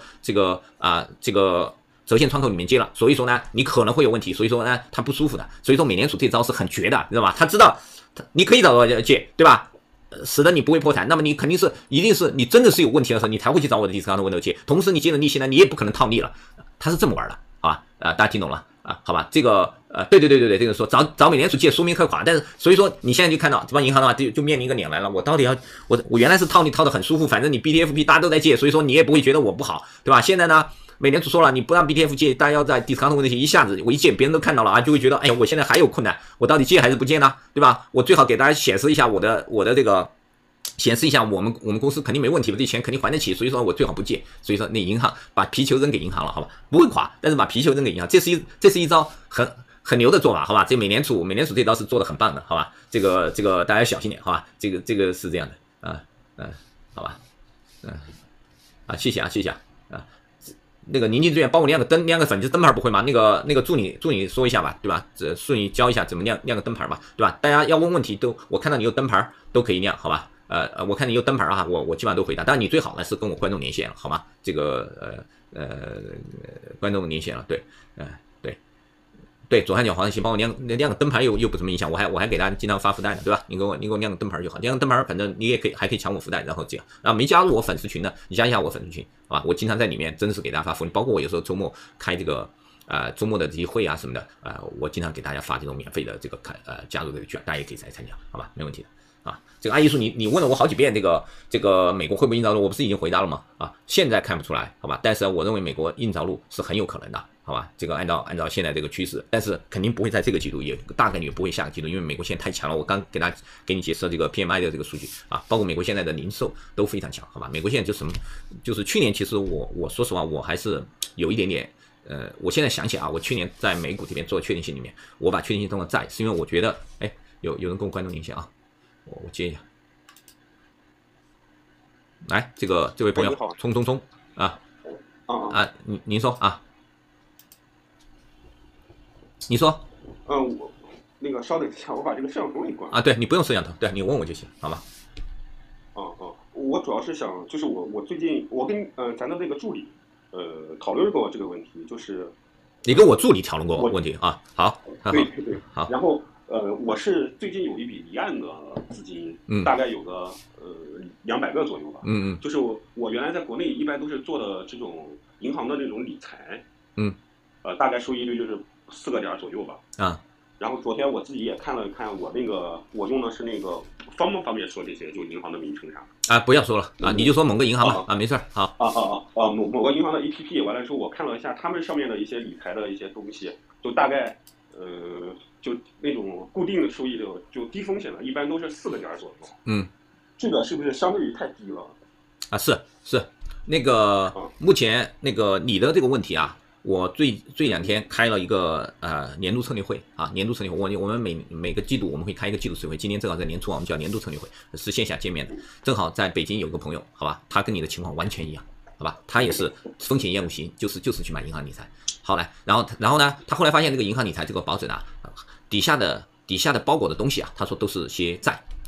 折现窗口里面接了，所以说呢，你可能会有问题，所以说呢，他不舒服的，所以说美联储这招是很绝的，知道吧？他知道你可以找我借，对吧？使得你不会破产，那么你肯定是一定是你真的是有问题的时候，你才会去找我的 discount window 借，同时你借的利息呢，你也不可能套利了，他是这么玩的，好吧？大家听懂了啊？好吧？这个对，这个说找美联储借说明可垮，但是所以说你现在就看到这帮银行的话就面临一个两难了，我到底要我原来是套利套的很舒服，反正你 BTFP 大家都在借，所以说你也不会觉得我不好，对吧？现在呢？美联储说了，你不让 BTF 借，大家要在 discount window 一下子我一借，别人都看到了啊，就会觉得，哎呀，我现在还有困难，我到底借还是不借呢？对吧？我最好给大家显示一下我的这个，显示一下我们公司肯定没问题的，这钱肯定还得起，所以说我最好不借。所以说那银行把皮球扔给银行了，好吧？不会垮，但是把皮球扔给银行，这是一招很牛的做法，好吧？这美联储这招是做的很棒的，好吧？这个大家小心点，好吧？这个是这样的，好吧？谢谢啊。那个宁静志愿帮我亮个粉，这灯牌不会吗？那个助理说一下吧，对吧？助理教一下怎么亮个灯牌吧，对吧？大家要问问题我看到你有灯牌都可以亮，好吧？我看你有灯牌啊，我基本上都回答。当然你最好呢是跟我观众连线了，好吗？这个观众连线了，对，对，左上角黄色星帮我亮个灯牌又不怎么影响，我还给大家经常发福袋呢，对吧？你给我亮个灯牌就好，亮个灯牌反正你也还可以抢我福袋，然后这样。然后没加入我粉丝群的，你加一下我粉丝群，好吧？我经常在里面真的是给大家发福利，包括我有时候周末开这个周末的这些会啊什么的，我经常给大家发这种免费的这个加入这个券，大家也可以来参加，好吧？没问题的。这个阿艺术你问了我好几遍，这个美国会不会硬着陆，我不是已经回答了吗？现在看不出来，好吧？但是我认为美国硬着陆是很有可能的，好吧？这个按照现在这个趋势，但是肯定不会在这个季度，也大概率不会下个季度，因为美国现在太强了。我刚给你解释这个 PMI 的这个数据包括美国现在的零售都非常强，好吧？美国现在就是去年其实我说实话我还是有一点点。我现在想起我去年在美股这边做确定性里面，我把确定性当做在，是因为我觉得，有人跟我观众连线啊。我接一下，来，这位朋友，冲您说啊，你说， 我那个稍等一下，我把这个摄像头给关对你不用摄像头，对你问我就行，好吗？ 我主要是想，就是我最近我跟咱的那个助理讨论过这个问题，就是你跟我助理讨论过问题啊？好， 对，好，然后。我是最近有一笔离岸的资金，大概有个200个左右吧。就是我原来在国内一般都是做的这种银行的那种理财，大概收益率就是4个点左右吧。然后昨天我自己也看了看，我用的是那个方便说这些，就银行的名称啥。 不要说了你就说某个银行吧。没事，好。 某个银行的 APP 完了之后，我看了一下他们上面的一些理财的一些东西，就大概就那种固定的收益率，就低风险的，一般都是4个点左右。这个是不是相对于太低了？ 是那个目前那个你的这个问题我这2天开了一个年度策略会年度策略会，我们每个季度我们会开一个季度策略会，今天正好在年初我们叫年度策略会，是线下见面的，正好在北京有个朋友，好吧，他跟你的情况完全一样，好吧，他也是风险厌恶型，就是去买银行理财。好来，然后呢，他后来发现这个银行理财这个保准底下的包裹的东西他说都是些债，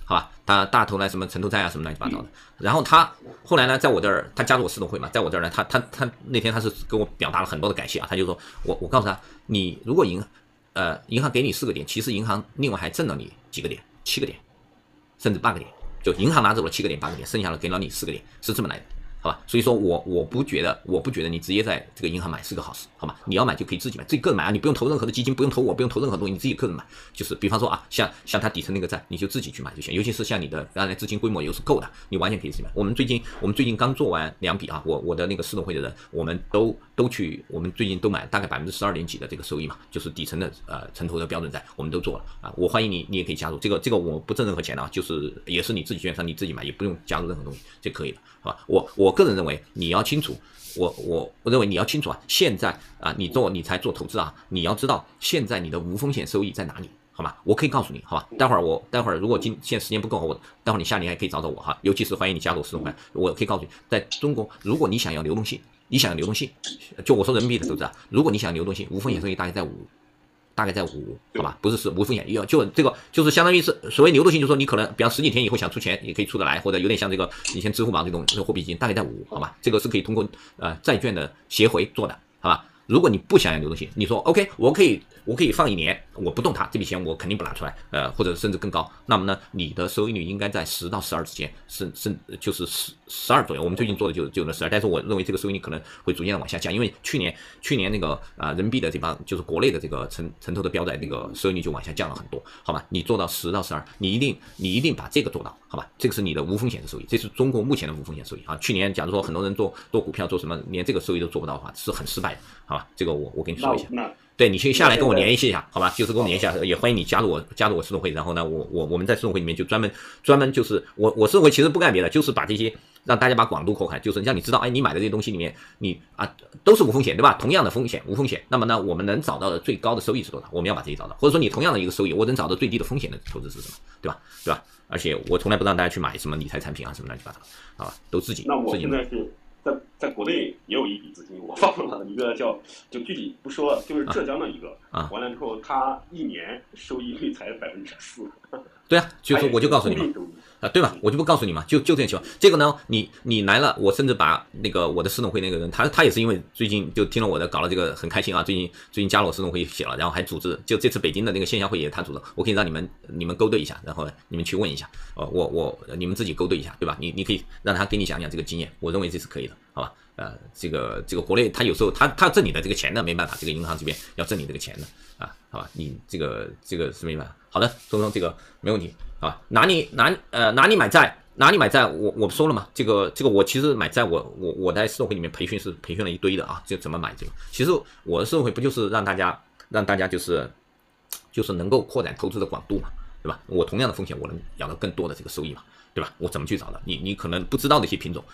好吧？他大投来什么城投债啊，什么乱七八糟的。然后他后来呢，在我这儿，他加入我私董会嘛，在我这儿呢，他那天他是跟我表达了很多的感谢啊，他就说我告诉他，你如果银行给你4个点，其实银行另外还挣了你几个点，7个点，甚至8个点，就银行拿走了7个点、8个点，剩下的给了你4个点，是这么来的。好吧，所以说我不觉得你直接在这个银行买是个好事，好吗？你要买就可以自己买，自己个人买啊，你不用投任何的基金，不用投我，不用投任何东西，你自己个人买。就是比方说啊，像它底层那个债，你就自己去买就行。尤其是像你的刚才资金规模又是够的，你完全可以自己买。我们最近刚做完2笔啊，我的那个私董会的人，我们我们最近都买大概12%几的这个收益嘛，就是底层的城投的标准债，我们都做了啊。我欢迎你也可以加入，这个我不挣任何钱啊，就是也是你自己券商你自己买，也不用加入任何东西就可以了，好吧？我个人认为你要清楚，我认为你要清楚啊，现在啊你才做投资啊，你要知道现在你的无风险收益在哪里，好吗？我可以告诉你，好吧？待会儿如果现在时间不够，待会儿你下年还可以找我哈，尤其是欢迎你加入私董会，我可以告诉你，在中国，如果你想要流动性，就我说人民币的投资啊，如果你想要流动性，无风险收益大概在5，好吧？不是无风险，就这个就是相当于是所谓流动性，就是说你可能比方10几天以后想出钱也可以出得来，或者有点像这个以前支付宝这种货币基金，大概在5，好吧？这个是可以通过债券的协回做的，好吧？如果你不想要流动性，你说 OK， 我可以放1年，我不动它，这笔钱我肯定不拿出来，或者甚至更高，那么呢，你的收益率应该在10到12之间，就是12左右。我们最近做的就那12，但是我认为这个收益率可能会逐渐的往下降，因为去年那个人民币的这帮就是国内的这个城投的标债那个收益率就往下降了很多，好吧？你做到10到12，你一定把这个做到，好吧？这个是你的无风险的收益，这是中国目前的无风险收益啊。去年假如说很多人做股票做什么，连这个收益都做不到的话，是很失败的，好吧？这个我跟你说一下。对，你先下来跟我联系一下，好吧？就是跟我联系一下，也欢迎你加入我私董会。然后呢，我们在私董会里面就专门就是我私董会其实不干别的，就是把这些让大家把广度扩开，就是让你知道，哎，你买的这些东西里面，你都是无风险，对吧？同样的风险无风险，那么呢，我们能找到的最高的收益是多少？我们要把这些找到，或者说你同样的一个收益，我能找到最低的风险的投资是什么，对吧？而且我从来不让大家去买什么理财产品啊，什么乱七八糟啊，都自己。 那我现在是在国内也有一笔资金，我放了一个就具体不说了，就是浙江的一个，完了之后他1年收益率才4%。 对啊，就是我就告诉你嘛，对吧？我就不告诉你嘛，就这样情况。这个呢，你来了，我甚至把那个我的私董会那个人，他也是因为最近就听了我的搞了这个很开心啊，最近加了我私董会写了，然后还组织就这次北京的那个线下会也他组织，我可以让你们勾兑一下，然后你们去问一下，你们自己勾兑一下，对吧？你可以让他给你讲讲这个经验，我认为这是可以的，好吧？这个国内他有时候他挣你的这个钱呢，没办法，这个银行这边要挣你这个钱的啊，好吧？你这个是没办法。好的，钟总这个没问题啊。哪里买债，我说了嘛，这个我其实买债，我在私董会里面培训了一堆的啊，就怎么买这个。其实我的私董会不就是让大家就是能够扩展投资的广度嘛，对吧？我同样的风险，我能要到更多的这个收益嘛，对吧？我怎么去找的？你可能不知道的一些品种，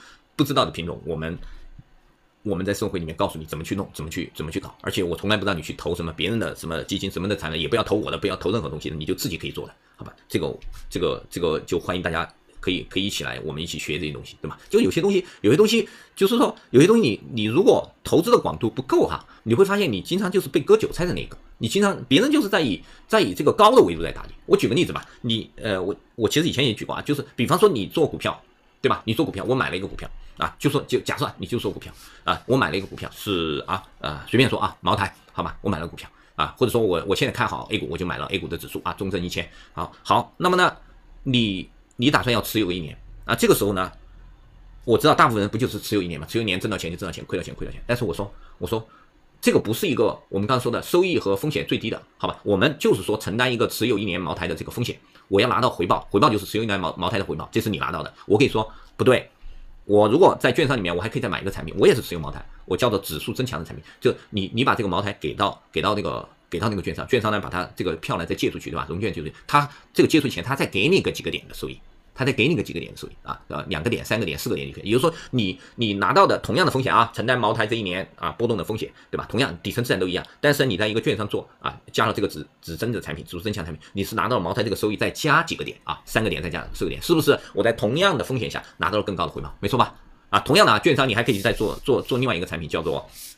我们在社会里面告诉你怎么去弄，怎么去搞，而且我从来不让你去投什么别人的什么基金什么的产品，也不要投我的，不要投任何东西的，你就自己可以做的，好吧？这个就欢迎大家可以一起来，我们一起学这些东西，对吧？就有些东西就是说有些东西你如果投资的广度不够哈，你会发现你经常就是被割韭菜的那个，你经常别人就是在以这个高的维度在打你。我举个例子吧，我其实以前也举过啊，就是比方说你做股票，对吧？你做股票，我买了一个股票。就假设你就说股票啊，我买了一个股票是随便说啊，茅台，好吧，我买了股票啊，或者说我现在看好 A 股，我就买了 A 股的指数啊，中证1000，好，那么呢，你打算要持有个1年啊，这个时候呢，我知道大部分人不就是持有1年嘛，持有1年挣到钱就挣到钱，亏到钱，但是我说这个不是一个我们刚刚说的收益和风险最低的，好吧？我们就是说承担一个持有1年茅台的这个风险，我要拿到回报就是持有1年茅台的回报，这是你拿到的，我可以说不对。我如果在券商里面，我还可以再买一个产品，我也是持有茅台，我叫做指数增强的产品，就你把这个茅台给到那个券商呢把它这个票呢再借出去，对吧？融券就是它这个借出去前，它再给你个几个点的收益，它再给你个几个点的收益啊，2个点、3个点、4个点就可以。也就是说，你拿到的同样的风险啊，承担茅台这1年啊波动的风险，对吧？同样底层资产都一样，但是你在一个券商做啊，加了这个指增的产品，指数增强产品，你是拿到了茅台这个收益再加几个点啊，3个点再加4个点，是不是？我在同样的风险下拿到了更高的回报，没错吧？啊，同样的啊，券商你还可以再做另外一个产品，叫做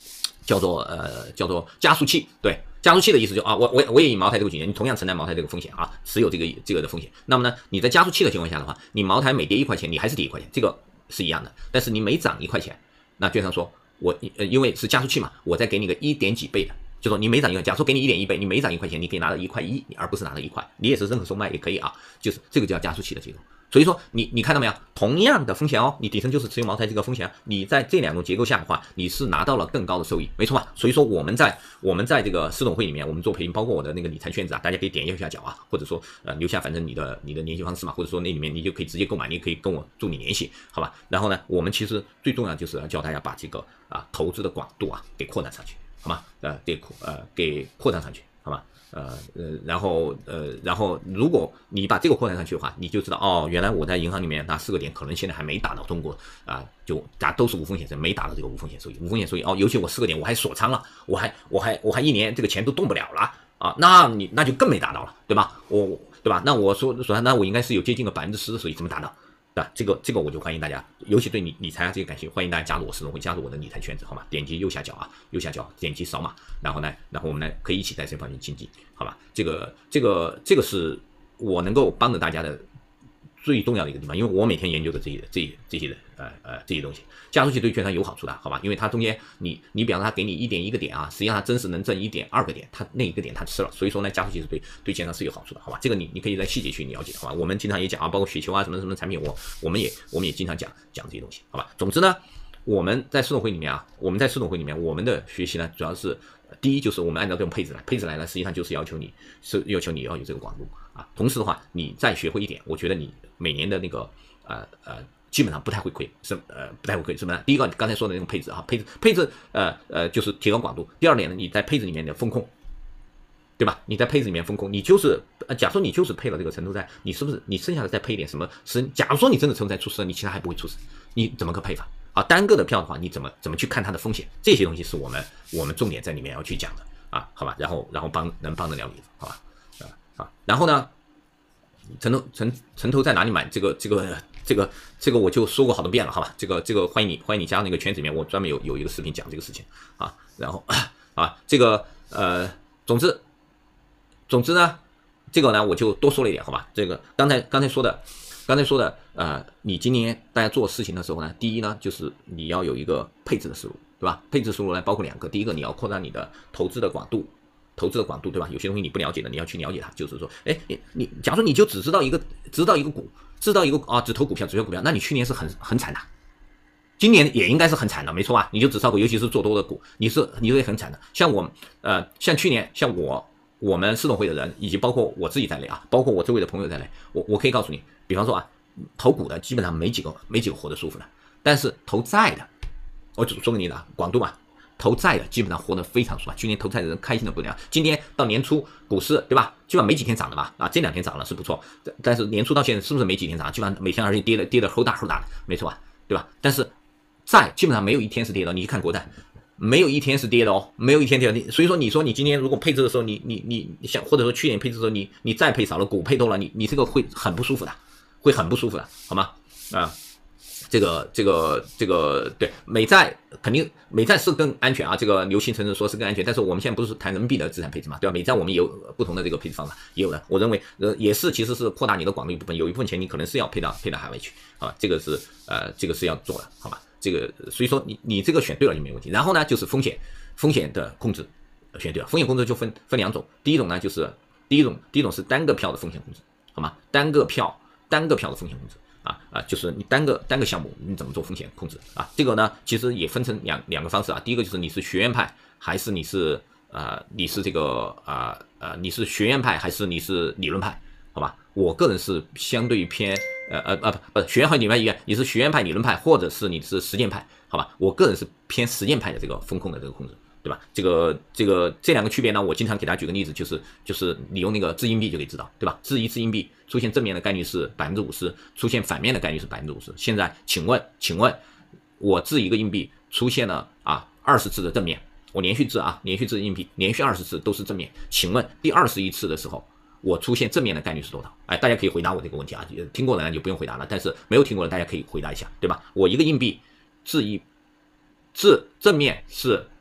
叫做加速器，对，加速器的意思就我也以茅台这个举例，你同样承担茅台这个风险啊，持有这个的风险。那么呢，你在加速器的情况下的话，你茅台每跌1块钱，你还是跌1块钱，这个是一样的。但是你每涨1块钱，那券商说因为是加速器嘛，我再给你个1点几倍的，就说你每涨1块，假如说给你1.1倍，你每涨1块钱，你可以拿到1.1块，而不是拿到1块，你也是认可售卖也可以啊，就是这个叫加速器的结构。所以说你看到没有？同样的风险哦，你底层就是持有茅台这个风险，你在这2种结构下的话，你是拿到了更高的收益，没错吧？所以说我们在这个私董会里面，我们做培训，包括我的那个理财圈子啊，大家可以点右下角啊，或者说留下反正你的联系方式嘛，或者说那里面你就可以直接购买，你也可以跟我助你联系，好吧？然后呢，我们其实最重要就是要教大家把这个投资的广度给扩展上去，好吗？给扩展上去，好吗？然后如果你把这个扩展上去的话，你就知道哦，原来我在银行里面拿4个点，可能现在还没达到中国就都是无风险收益，没达到这个无风险收益，尤其我4个点我还锁仓了，我还1年这个钱都动不了了那就更没达到了，对吧？对吧？那我说那我应该是有接近个10%的收益，怎么达到？这个我就欢迎大家，尤其对你理财这个感兴趣，欢迎大家加入我私董会，加入我的理财圈子，好吗？点击右下角点击扫码，然后我们可以一起在这方面精进，好吧？这个是我能够帮着大家的最重要的一个地方，因为我每天研究的这些东西，加速器对券商有好处的，好吧？因为它中间你比方说它给你1.1个点实际上它真实能挣1.2个点，它那一个点它吃了，所以说呢，加速器是对券商是有好处的，好吧？这个你可以在细节去了解，好吧？我们经常也讲包括雪球什么产品，我们也经常讲这些东西，好吧？总之呢，我们在私董会里面我们的学习呢，主要是第一就是我们按照这种配置来呢，实际上就是要求你要有这个广度同时的话，你再学会一点，我觉得你每年的那个基本上不太会亏，不太会亏，什么呢？第一个刚才说的那种配置配置就是提高广度。第二点呢，你在配置里面的风控，对吧？你在配置里面风控，你就是假如说你就是配了这个城投债，你是不是你剩下的再配一点什么？假如说你真的城投债出事了，你其他还不会出事，你怎么个配法？单个的票的话，你怎么去看它的风险？这些东西是我们重点在里面要去讲的好吧？然后能帮得了你，好吧？然后呢，城投在哪里买？这个我就说过好多遍了，好吧？这个欢迎你加入那个圈子里面，我专门有一个视频讲这个事情然后这个总之呢，这个呢我就多说了一点，好吧？这个刚才说的你今年大家做事情的时候呢，第一呢就是你要有一个配置的思路，对吧？配置思路呢包括2个，第一个你要扩大你的投资的广度，对吧？有些东西你不了解的，你要去了解它。就是说，你假如说你就只知道一个股，只投股票，那你去年是很惨的，今年也应该是很惨的，没错吧？你就只炒股，尤其是做多的股，你是很惨的。像去年，像我们私董会的人，以及包括我自己在内包括我周围的朋友在内，我可以告诉你，比方说投股的基本上没几个活得舒服的，但是投债的，我只说给你的广度嘛。投债的基本上活得非常舒服，去年投债的人开心的不得了。今年到年初股市，对吧？基本上没几天涨的嘛，这2天涨了是不错，但是年初到现在是不是没几天涨？基本上每天而且跌的齁大的，没错吧？对吧？但是债基本上没有一天是跌的，你去看国债，没有一天是跌的哦，没有一天跌的。所以说你说你今年如果配置的时候，你想或者说去年配置的时候，你债配少了，股配多了，你这个会很不舒服的，好吗？这个对，美债肯定美债是更安全这个刘星承认说是更安全，但是我们现在不是谈人民币的资产配置嘛，对吧？美债我们有不同的这个配置方法，也有的，我认为也是其实是扩大你的广度一部分，有一部分钱你可能是要配到海外去这个是要做的，好吧？这个所以说你这个选对了就没问题。然后呢就是风险的控制选对了，风险控制就分2种，第一种呢就是第一种是单个票的风险控制，好吗？单个票的风险控制。就是你单个项目你怎么做风险控制这个呢其实也分成两个方式第一个就是你是学院派还是你是这个你是学院派还是你是理论派，好吧？我个人是相对于偏学院派理论派你是学院派理论派，或者是你是实践派，好吧？我个人是偏实践派的这个风控的这个控制，对吧？这2个区别呢，我经常给大家举个例子，就是你用那个掷硬币就可以知道，对吧？掷一次硬币出现正面的概率是50%，出现反面的概率是50%。现在请问我掷一个硬币出现了20次的正面，我连续掷硬币，连续20次都是正面，请问第21次的时候我出现正面的概率是多少？大家可以回答我这个问题听过的人就不用回答了，但是没有听过的大家可以回答一下，对吧？我一个硬币掷正面是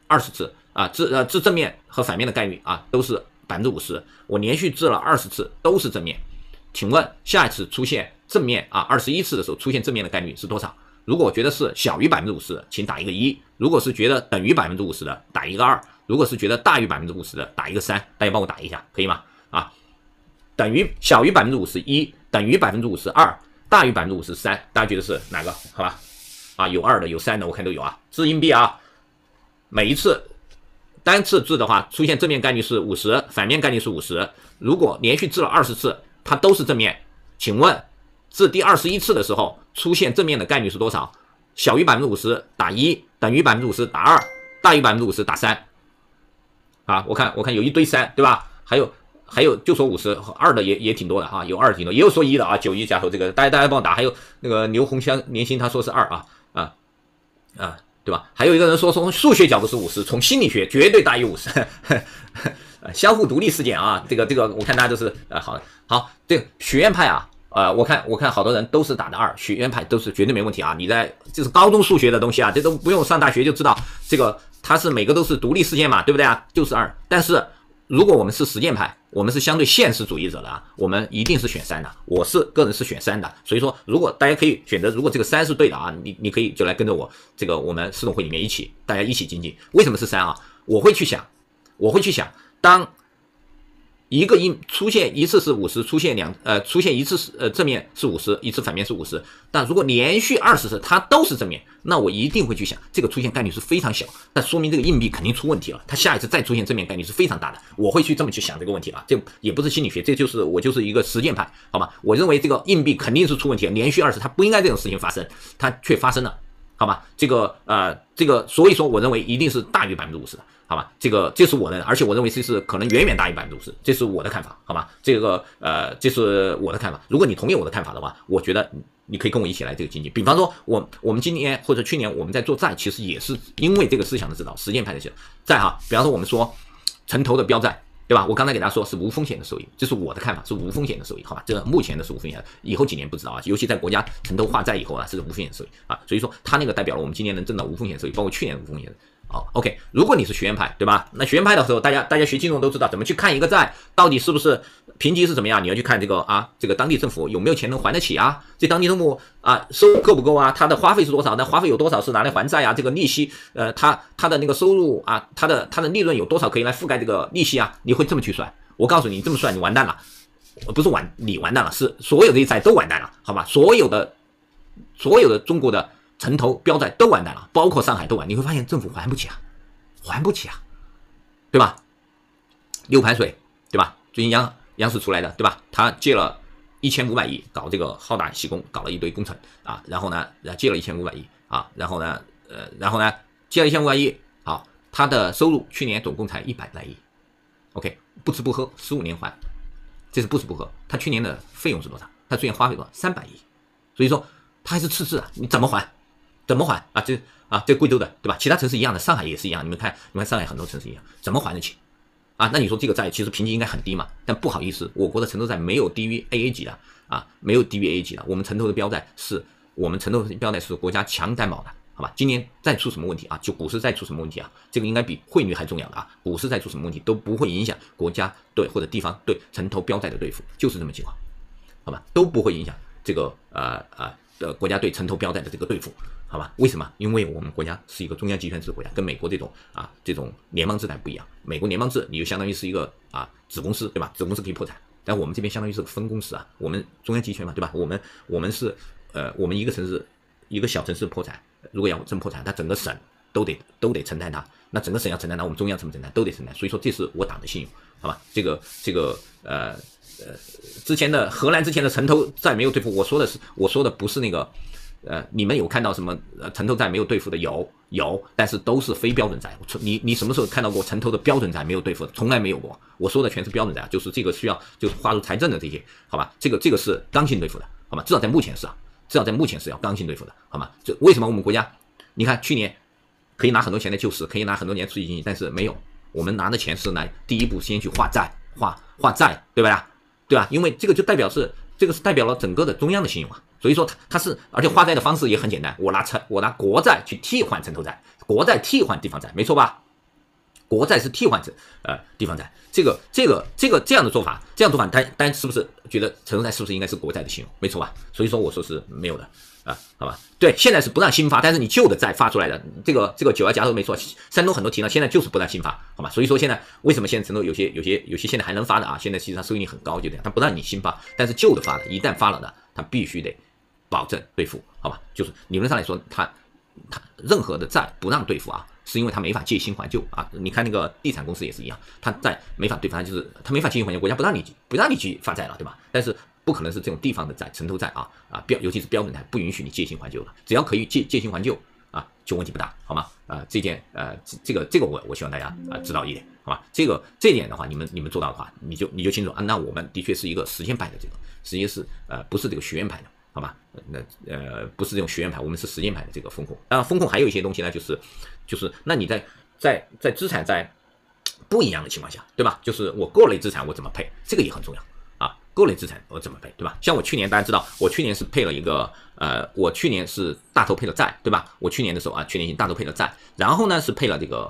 20次啊，治正面和反面的概率啊都是50%，我连续治了20次都是正面，请问下一次出现正面啊21次的时候出现正面的概率是多少？如果觉得是小于50%，请打一个1；如果是觉得等于50%的，打一个2；如果是觉得大于50%的，打一个3。大家帮我打一下，可以吗？啊，等于小于51%，等于52%，大于53%，大家觉得是哪个？好吧？啊，有2的，有3的，我看都有啊。治硬币啊，每一次单次治的话，出现正面概率是50%，反面概率是50%。如果连续治了20次，它都是正面，请问治第21次的时候出现正面的概率是多少？小于50%打1，等于50%打2，大于50%打3。啊，我看有一堆3，对吧？还有就说52的也挺多的啊，有2挺多，也有说1的啊，91加头这个，大家帮我打。还有那个牛红香年薪他说是2啊，对吧？还有一个人说从数学角度是50，从心理学绝对大于50。相互独立事件啊，这个我看大家都是好，这个学院派啊。我看好多人都是打的2，学院派都是绝对没问题啊！你在就是高中数学的东西啊，这都不用上大学就知道，这个它是每个都是独立事件嘛，对不对啊？就是2。但是如果我们是实践派，我们是相对现实主义者的啊，我们一定是选3的。我个人是选3的，所以说如果大家可以选择，如果这个3是对的啊，你可以就来跟着我，这个我们四懂会里面大家一起精进。为什么是3啊？我会去想，当一个出现一次是50，出现一次是正面是50，一次反面是50，但如果连续20次它都是正面，那我一定会去想，这个出现概率是非常小，那说明这个硬币肯定出问题了，它下一次再出现正面概率是非常大的，我会去这么去想这个问题了。这也不是心理学，我就是一个实践派，好吧？我认为这个硬币肯定是出问题了，连续20次它不应该这种事情发生，它却发生了，好吧？这个所以说我认为一定是大于50%的。好吧，这是我的，而且我认为这是可能远远大于50%，这是我的看法，好吧？这是我的看法。如果你同意我的看法的话，我觉得你可以跟我一起来这个精进。比方说，我们今年或者去年我们在做债，其实也是因为这个思想的指导，实践派的债哈。比方说，我们说城投的标债，对吧？我刚才给大家说是无风险的收益，这是我的看法，是无风险的收益，好吧？这目前的是无风险的，以后几年不知道啊。尤其在国家城投化债以后啊，是无风险收益啊。所以说，它那个代表了我们今年能挣到无风险收益，包括去年的无风险的。好 ，OK， 如果你是学院派，对吧？那学院派的时候，大家学金融都知道怎么去看一个债到底是不是评级是怎么样，你要去看这个当地政府有没有钱能还得起啊？这当地政府啊收入够不够啊？它的花费是多少？那花费有多少是拿来还债啊？这个利息它的那个收入啊，它的利润有多少可以来覆盖这个利息啊？你会这么去算？我告诉你，这么算你完蛋了，不是你完蛋了，是所有这些债都完蛋了，好吧？所有的中国的城投标债都完蛋了，包括上海都完，你会发现政府还不起啊，对吧？6盘水，对吧？最近央视出来的，对吧？他借了1500亿搞这个浩大喜功，搞了一堆工程啊，然后呢借了1500亿啊，然后呢借了1500亿，好，他的收入去年总共才100来亿 ，OK， 不吃不喝15年还，这是不吃不喝。他去年的费用是多少？他去年花费多少？300亿，所以说他还是赤字啊，你怎么还啊？这贵州的，对吧？其他城市一样的，上海也是一样。你们看上海很多城市一样，怎么还得起啊？那你说这个债其实评级应该很低嘛？但不好意思，我国的城投债没有低于 AA 级的啊，没有低于 AA 级的。我们城投的标债是国家强担保的，好吧？今年再出什么问题啊？就股市再出什么问题啊？这个应该比汇率还重要的啊！股市再出什么问题都不会影响国家对或者地方对城投标债的对付，就是这么情况，好吧？都不会影响这个国家对城投标债的这个对付。好吧？为什么？因为我们国家是一个中央集权制国家，跟美国这种联邦制还不一样。美国联邦制，你就相当于是一个子公司，对吧？子公司可以破产，但我们这边相当于是个分公司啊。我们中央集权嘛，对吧？我们是我们一个城市一个小城市破产，如果要真破产，它整个省都得承担它。那整个省要承担，那我们中央怎么承担？都得承担。所以说，这是我党的信用，好吧？这个之前的荷兰之前的城投债没有对付，我说的不是那个。你们有看到什么城投债没有对付的？有，但是都是非标准债。你什么时候看到过城投的标准债没有对付的？从来没有过。我说的全是标准债，就是这个需要就是划入财政的这些，好吧？这个是刚性对付的，好吧？至少在目前是要刚性对付的，好吗？这为什么我们国家？你看去年可以拿很多钱来救市，可以拿很多年刺激经济，但是没有，我们拿的钱是来第一步先去化债，对吧？对吧？因为这个就代表了整个的中央的信用啊。所以说它是，而且化债的方式也很简单，我拿国债去替换城投债，国债替换地方债，没错吧？ 国债是替换地方债，这样的做法，大家是不是觉得城投债是不是应该是国债的信用？没错吧？所以说我说是没有的啊，好吧？对，现在是不让新发，但是你旧的债发出来的，这个9·2夹头没错，山东很多提了，现在就是不让新发，好吧？所以说现在为什么现在城投有些现在还能发的啊？现在实际上收益率很高，就这样，它不让你新发，但是旧的发的，一旦发了呢，它必须得保证兑付，好吧？就是理论上来说，它任何的债不让兑付啊。是因为他没法借新还旧啊！你看那个地产公司也是一样，他在没法兑付，他没法借新还旧，国家不让你去发债了，对吧？但是不可能是这种地方的债、城投债尤其是标准债不允许你借新还旧了，只要可以借新还旧啊，就问题不大，好吗？这个我希望大家知道一点，好吧？这一点的话，你们做到的话，你就清楚啊。那我们的确是一个实践派的实际是不是这个学院派的。好吧，那不是这种学院派，我们是实践派的这个风控。当然，风控还有一些东西呢，就是那你在资产在不一样的情况下，对吧？就是我各类资产我怎么配，这个也很重要啊。各类资产我怎么配，对吧？像我去年大家知道，我去年是配了一个我去年是大头配了债，对吧？我去年的时候啊，全年性大头配了债，然后呢是配了这个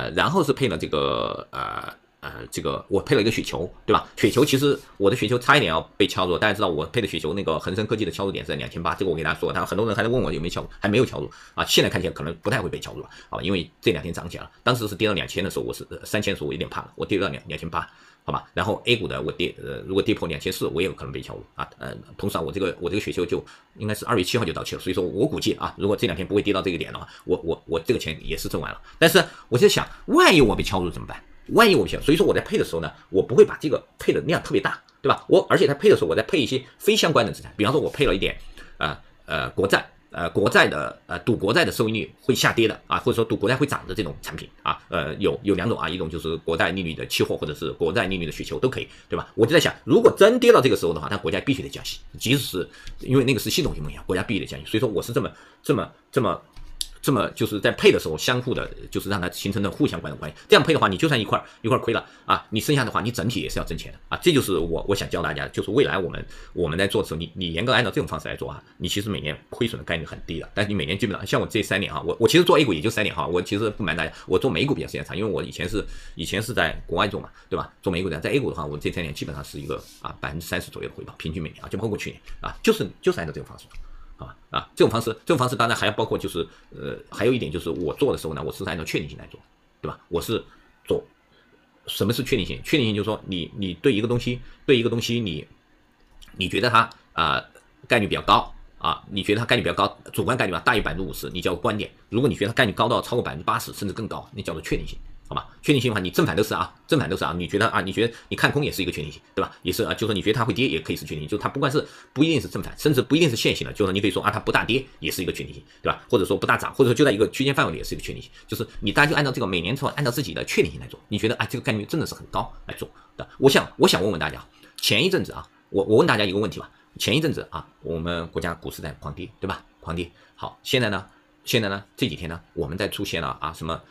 这个我配了一个雪球，对吧？雪球其实我的雪球差一点要被敲入，大家知道我配的雪球那个恒生科技的敲入点是在2800，这个我给大家说，但很多人还在问我有没有敲入，还没有敲入啊。现在看起来可能不太会被敲入了啊，因为这2天涨起来了。当时是跌到2000的时候，我是3000的时候我有点怕了，我跌到2800，好吧？然后 A 股的我如果跌破2400，我也有可能被敲入啊。同时啊，我这个雪球就应该是2月7号就到期了，所以说我估计啊，如果这2天不会跌到这个点的话，我这个钱也是挣完了。但是我在想，万一我被敲入怎么办？万一我不行，所以说我在配的时候呢，我不会把这个配的量特别大，对吧？而且在配的时候，我再配一些非相关的资产，比方说我配了一点国债，国债的赌国债的收益率会下跌的啊，或者说赌国债会涨的这种产品啊，有2种啊，一种就是国债利率的期货，或者是国债利率的雪球都可以，对吧？我就在想，如果真跌到这个时候的话，那国家必须得降息，即使是因为那个是系统性风险，国家必须得降息，所以说我是这么就是在配的时候相互的，就是让它形成的互相关的关系。这样配的话，你就算一块亏了啊，你剩下的话，你整体也是要挣钱的啊。这就是我想教大家，就是未来我们在做的时候，你严格按照这种方式来做啊，你其实每年亏损的概率很低的。但是你每年基本上像我这3年啊，我其实做 A 股也就3年哈，我其实不瞒大家，我做美股比较时间长，因为我以前是在国外做嘛，对吧？做美股的，在 A 股的话，我这3年基本上是一个30%左右的回报，平均每年啊，就包括去年啊，就是按照这种方式做。这种方式当然还要包括就是还有一点就是我做的时候呢，我是按照确定性来做，对吧？我是做什么是确定性？确定性就是说你对一个东西你觉得它概率比较高啊，你觉得它概率比较高，主观概率大于50%，你叫观点。如果你觉得它概率高到超过80%甚至更高，那叫做确定性。好吧，确定性的话，你正反都是啊，你觉得你看空也是一个确定性，对吧？也是就是说你觉得它会跌，也可以是确定性，就它不一定是正反，甚至不一定是线性的，就是你可以说它不大跌也是一个确定性，对吧？或者说不大涨，或者说就在一个区间范围里也是一个确定性，就是大家就按照这个每年按照自己的确定性来做，你觉得这个概率真的是很高来做的。我想问大家，前一阵子啊，我问大家一个问题吧，前一阵子啊，我们国家股市在狂跌，对吧？狂跌，好，现在呢这几天呢，我们在出现了什么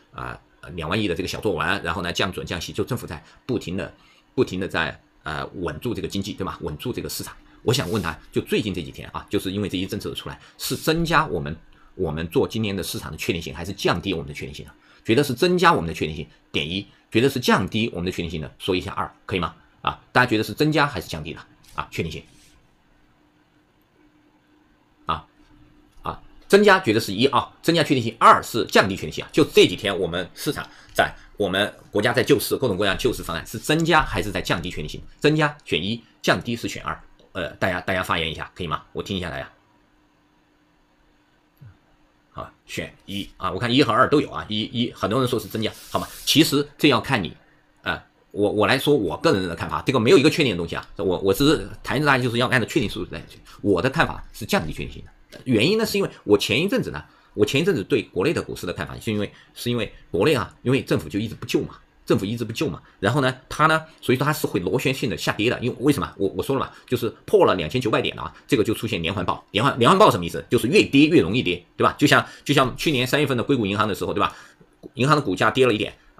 2万亿的这个小作文，然后呢降准降息，就政府在不停的在稳住这个经济，对吧？稳住这个市场。我想问他，就最近这几天啊，就是因为这些政策的出来，是增加我们做今年的市场的确定性，还是降低我们的确定性呢？觉得是增加我们的确定性，点1；觉得是降低我们的确定性的，说一下2，可以吗？大家觉得是增加还是降低的确定性？增加觉得是1啊，增加确定性；2是降低确定性啊。就这几天我们市场在我们国家在救市，各种各样救市方案是增加还是在降低确定性？增加选1，降低是选2。大家发言一下可以吗？我听一下大家。好，选1啊，我看1和2都有啊，很多人说是增加，好吗？其实这要看你我来说我个人的看法，这个没有一个确定的东西啊，我只是谈大家就是要按照确定数字来去。我的看法是降低确定性的。原因呢，是因为我前一阵子对国内的股市的看法，是因为国内因为政府就一直不救嘛，然后呢，所以说它是会螺旋性的下跌的，因为为什么？我说了嘛，就是破了2900点了这个就出现连环爆，连环爆什么意思？就是越跌越容易跌，对吧？就像去年3月份的硅谷银行的时候，对吧？银行的股价跌了一点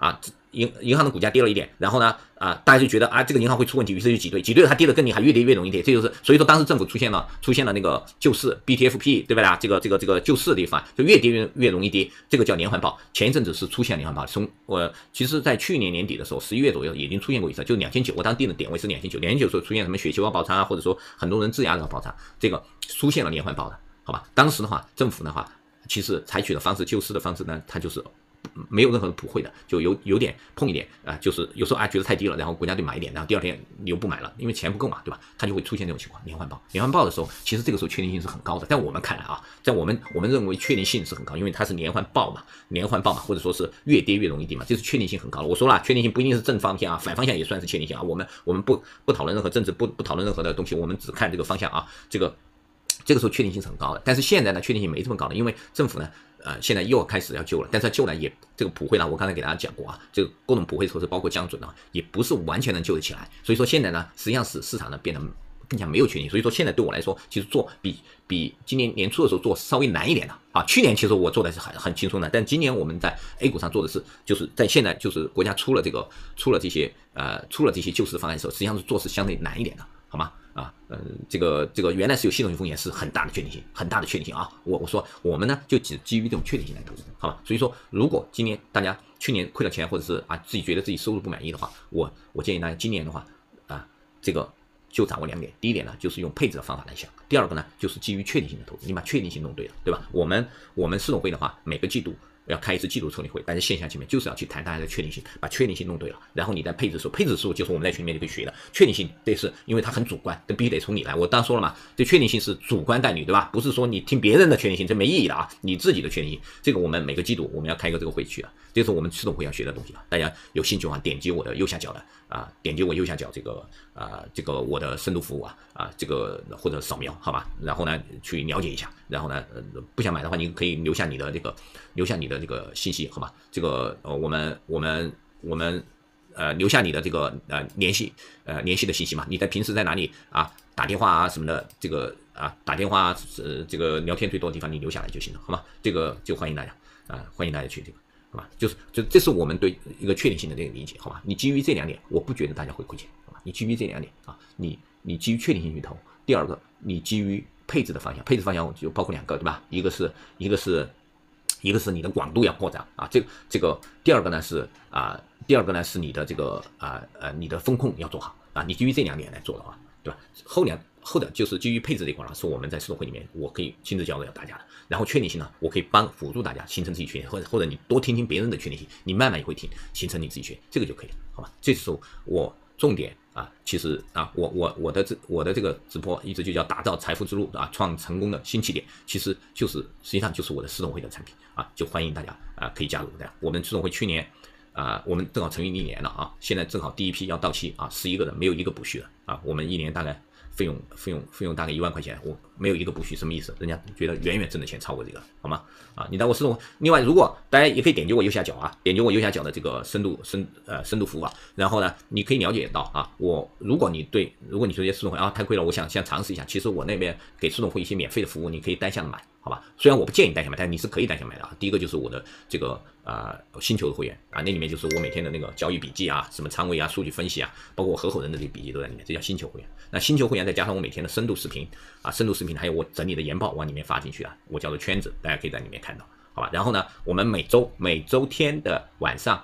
银行的股价跌了一点，然后呢大家就觉得这个银行会出问题，于是就挤兑了，它跌得更厉害，越跌越容易跌，这就是所以说当时政府出现了那个救市 BTFP 对吧？这个救市的地方就越跌越容易跌，这个叫连环爆。前一阵子是出现连环爆，其实在去年年底的时候，11月左右已经出现过一次，就2900，我当时定的点位是2900时候出现什么雪球爆仓或者说很多人质押的爆仓，这个出现了连环爆的，好吧？当时的话，政府的话其实采取的方式救市的方式呢，它就是没有任何的普惠的，就有点碰一点就是有时候觉得太低了，然后国家队买一点，然后第二天你又不买了，因为钱不够嘛，对吧？它就会出现这种情况，连环爆的时候，其实这个时候确定性是很高的。在我们看来在我们认为确定性是很高，因为它是连环爆嘛，或者说是越跌越容易跌嘛，这是确定性很高的。我说了，确定性不一定是正方向反方向也算是确定性我们不讨论任何政治，不讨论任何的东西，我们只看这个方向这个时候确定性是很高的。但是现在呢，确定性没这么高的，因为政府呢现在又开始要救了，但是救呢也这个普惠呢，我刚才给大家讲过这个各种普惠措施包括降准也不是完全能救得起来。所以说现在呢，实际上使市场呢变得更加没有确定性。所以说现在对我来说，其实做比今年年初的时候做稍微难一点的去年其实我做的是很轻松的，但今年我们在 A 股上做的是，就是在现在就是国家出了这些救市方案的时候，实际上是做是相对难一点的，好吗？这个原来是有系统性风险，是很大的确定性我说我们呢就只基于这种确定性来投资，好吧？所以说如果今年大家去年亏了钱，或者是自己觉得自己收入不满意的话，我建议大家今年的话这个就掌握2点。第一点呢，就是用配置的方法来想；第二个呢，就是基于确定性的投资，你把确定性弄对了，对吧？我们市总会的话，每个季度要开一次季度策略会，但是线下见面就是要去谈大家的确定性，把确定性弄对了，然后你在配置的时候，就是我们在群里面就可以学的。确定性这是因为它很主观，这必须得从你来。我刚说了嘛，这确定性是主观概率，对吧？不是说你听别人的确定性，这没意义的你自己的确定性，这个我们每个季度我们要开一个这个会去这是我们市总会要学的东西大家有兴趣的话，点击我的右下角的点击我右下角这个我的深度服务这个或者扫描，好吧？然后呢去了解一下，然后呢不想买的话，你可以留下你的这个信息，好吧？这个我们留下你的这个联系的信息嘛？你在平时在哪里打电话什么的，这个打电话这个聊天最多的地方你留下来就行了，好吗？这个就欢迎大家欢迎大家去这个。好吧，这是我们对一个确定性的这个理解，好吧？你基于这2点，我不觉得大家会亏钱，好吧？你基于这2点你基于确定性去投。第二个，你基于配置的方向，配置方向就包括2个，对吧？一个是你的广度要扩张这个第二个呢是你的这个你的风控要做好你基于这2点来做的话，对吧？后的就是基于配置这一块是我们在市总会里面我可以亲自教给大家的。然后确定性呢，我可以辅助大家形成自己确定，或者你多听听别人的确定性，你慢慢也会形成你自己确定，这个就可以了，好吧？这是我重点其实我的这个直播一直就叫打造财富之路创成功的新起点，其实实际上就是我的市总会的产品就欢迎大家可以加入的。我们市总会去年我们正好成立1年了现在正好第一批要到期11个人没有一个补续的我们1年大概费用大概1万块钱，我没有一个补续，什么意思？人家觉得远远挣的钱超过这个，好吗？你在我市总会，另外如果大家也可以点击我右下角点击我右下角的这个深度服务然后呢，你可以了解到如果你说市总会太贵了，我想尝试一下，其实我那边给市总会一些免费的服务，你可以单向的买，好吧？虽然我不建议单向买，但是你是可以单向买的第一个就是我的这个星球的会员那里面就是我每天的那个交易笔记什么仓位数据分析包括我合伙人的这些笔记都在里面，这叫星球会员。那星球会员再加上我每天的深度视频还有我整理的研报往里面发进去我叫做圈子，大家可以在里面看到，好吧？然后呢，我们每周天的晚上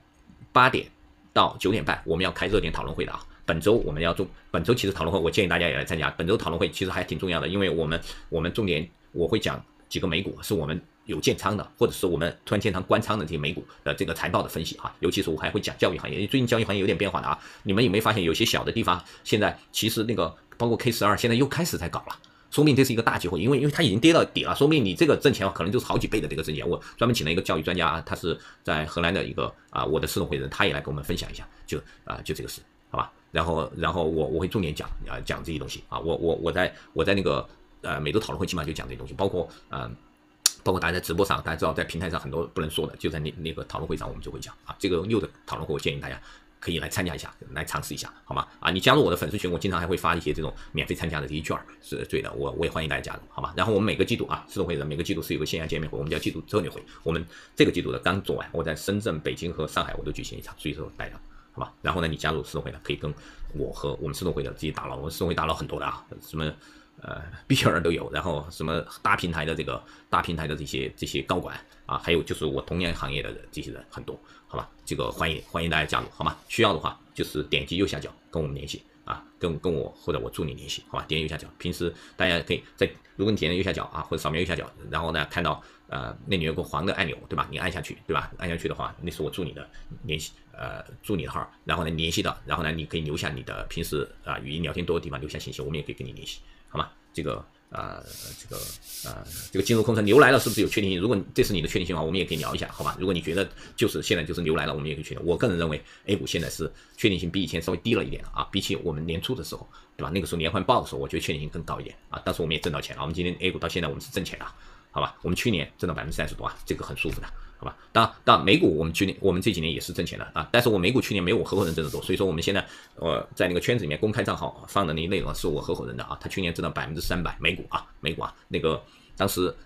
8点到9点半我们要开热点讨论会的本周我们要做，本周其实讨论会我建议大家也来参加，本周讨论会其实还挺重要的，因为我们重点我会讲几个美股是我们有建仓的，或者是我们突然建仓关仓的这些美股的这个财报的分析尤其是我还会讲教育行业，因为最近教育行业有点变化的你们有没有发现有些小的地方现在其实那个包括 K12 现在又开始在搞了，说明这是一个大机会，因为它已经跌到底了，说明你这个挣钱可能就是好几倍的这个挣钱。我专门请了一个教育专家他是在荷兰的一个我的市总会人，他也来跟我们分享一下，就这个事，好吧？然后我会重点讲这些东西我在那个每周讨论会起码就讲这些东西，包括大家在直播上，大家知道在平台上很多不能说的，就在那个讨论会上我们就会讲这个6的讨论会，我建议大家可以来参加一下，来尝试一下，好吗？你加入我的粉丝群，我经常还会发一些这种免费参加的这些券，是对的，我也欢迎大家加入，好吗？然后我们每个季度自动会的每个季度是有个线下见面会，我们叫季度策略会，我们这个季度的刚做完，我在深圳、北京和上海我都举行一场，所以说大家。好吧，然后呢，你加入私董会呢，可以跟我和我们私董会的这些大佬，我们私董会大佬很多的什么币圈都有，然后什么大平台的这些高管还有就是我同样行业的这些人很多，好吧，这个欢迎大家加入，好吗？需要的话就是点击右下角跟我们联系跟我或者我助理联系，好吧？点右下角，平时大家可以如果你点右下角或者扫描右下角，然后呢看到那里有个黄的按钮，对吧？你按下去，对吧？按下去的话，那是我助理的联系，助理的号，然后呢联系的，然后呢你可以留下你的平时语音聊天多的地方留下信息，我们也可以跟你联系，好吗？这个金融空城牛来了是不是有确定性？如果这是你的确定性的话，我们也可以聊一下，好吧？如果你觉得现在就是牛来了，我们也可以确定。我个人认为 A 股现在是确定性比以前稍微低了一点比起我们年初的时候，对吧？那个时候连环爆的时候，我觉得确定性更高一点当时我们也挣到钱了，我们今天 A 股到现在我们是挣钱的，好吧？我们去年挣到30%多这个很舒服的。好吧，当然美股我们这几年也是挣钱的但是我美股去年没有我合伙人挣得多，所以说我们现在在那个圈子里面公开账号放的那些内容是我合伙人的他去年挣到300%美股那个当时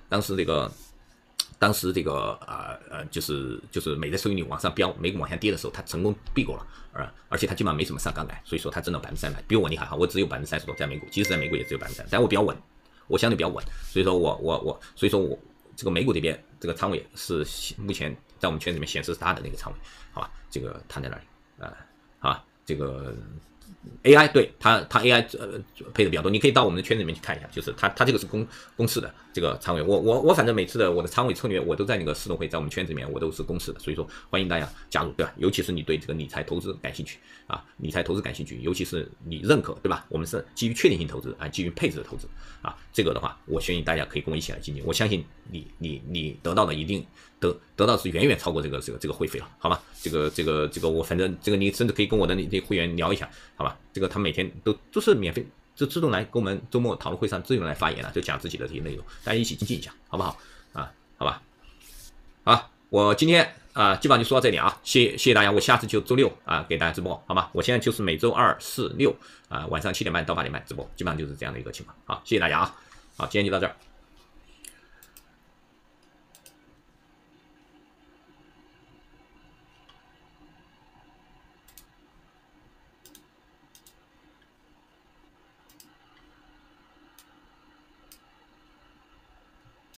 这个就是美债收益率往上飙，美股往下跌的时候，他成功避过了而且他基本上没什么上杠杆，所以说他挣到300%，比我厉害我只有30%多在美股，即使在美股也只有30%，但我比较稳，我相对比较稳，所以说我这个美股这边这个仓位是目前在我们圈子里面显示是他的那个仓位，好吧？这个摊在那里这个 AI 对它 AI 配的比较多，你可以到我们的圈子里面去看一下，就是它这个是公示的这个仓位，我反正每次的我的仓位策略我都在那个私董会，在我们圈子里面我都是公示的，所以说欢迎大家加入，对吧？尤其是你对这个理财投资感兴趣理财投资感兴趣，尤其是你认可，对吧？我们是基于确定性投资基于配置的投资这个的话，我建议大家可以跟我一起来进行，我相信你得到的一定得到是远远超过这个会费了，好吧？这个我反正这个你甚至可以跟我的那些会员聊一下，好吧？这个他每天都是免费，就自动来跟我们周末讨论会上自动来发言就讲自己的这些内容，大家一起精进一下，好不好好吧？好，我今天基本上就说到这里谢谢大家，我下次就周六给大家直播，好吗？我现在就是每周2、4、6晚上7点半到8点半直播，基本上就是这样的一个情况。好，谢谢大家好，今天就到这儿。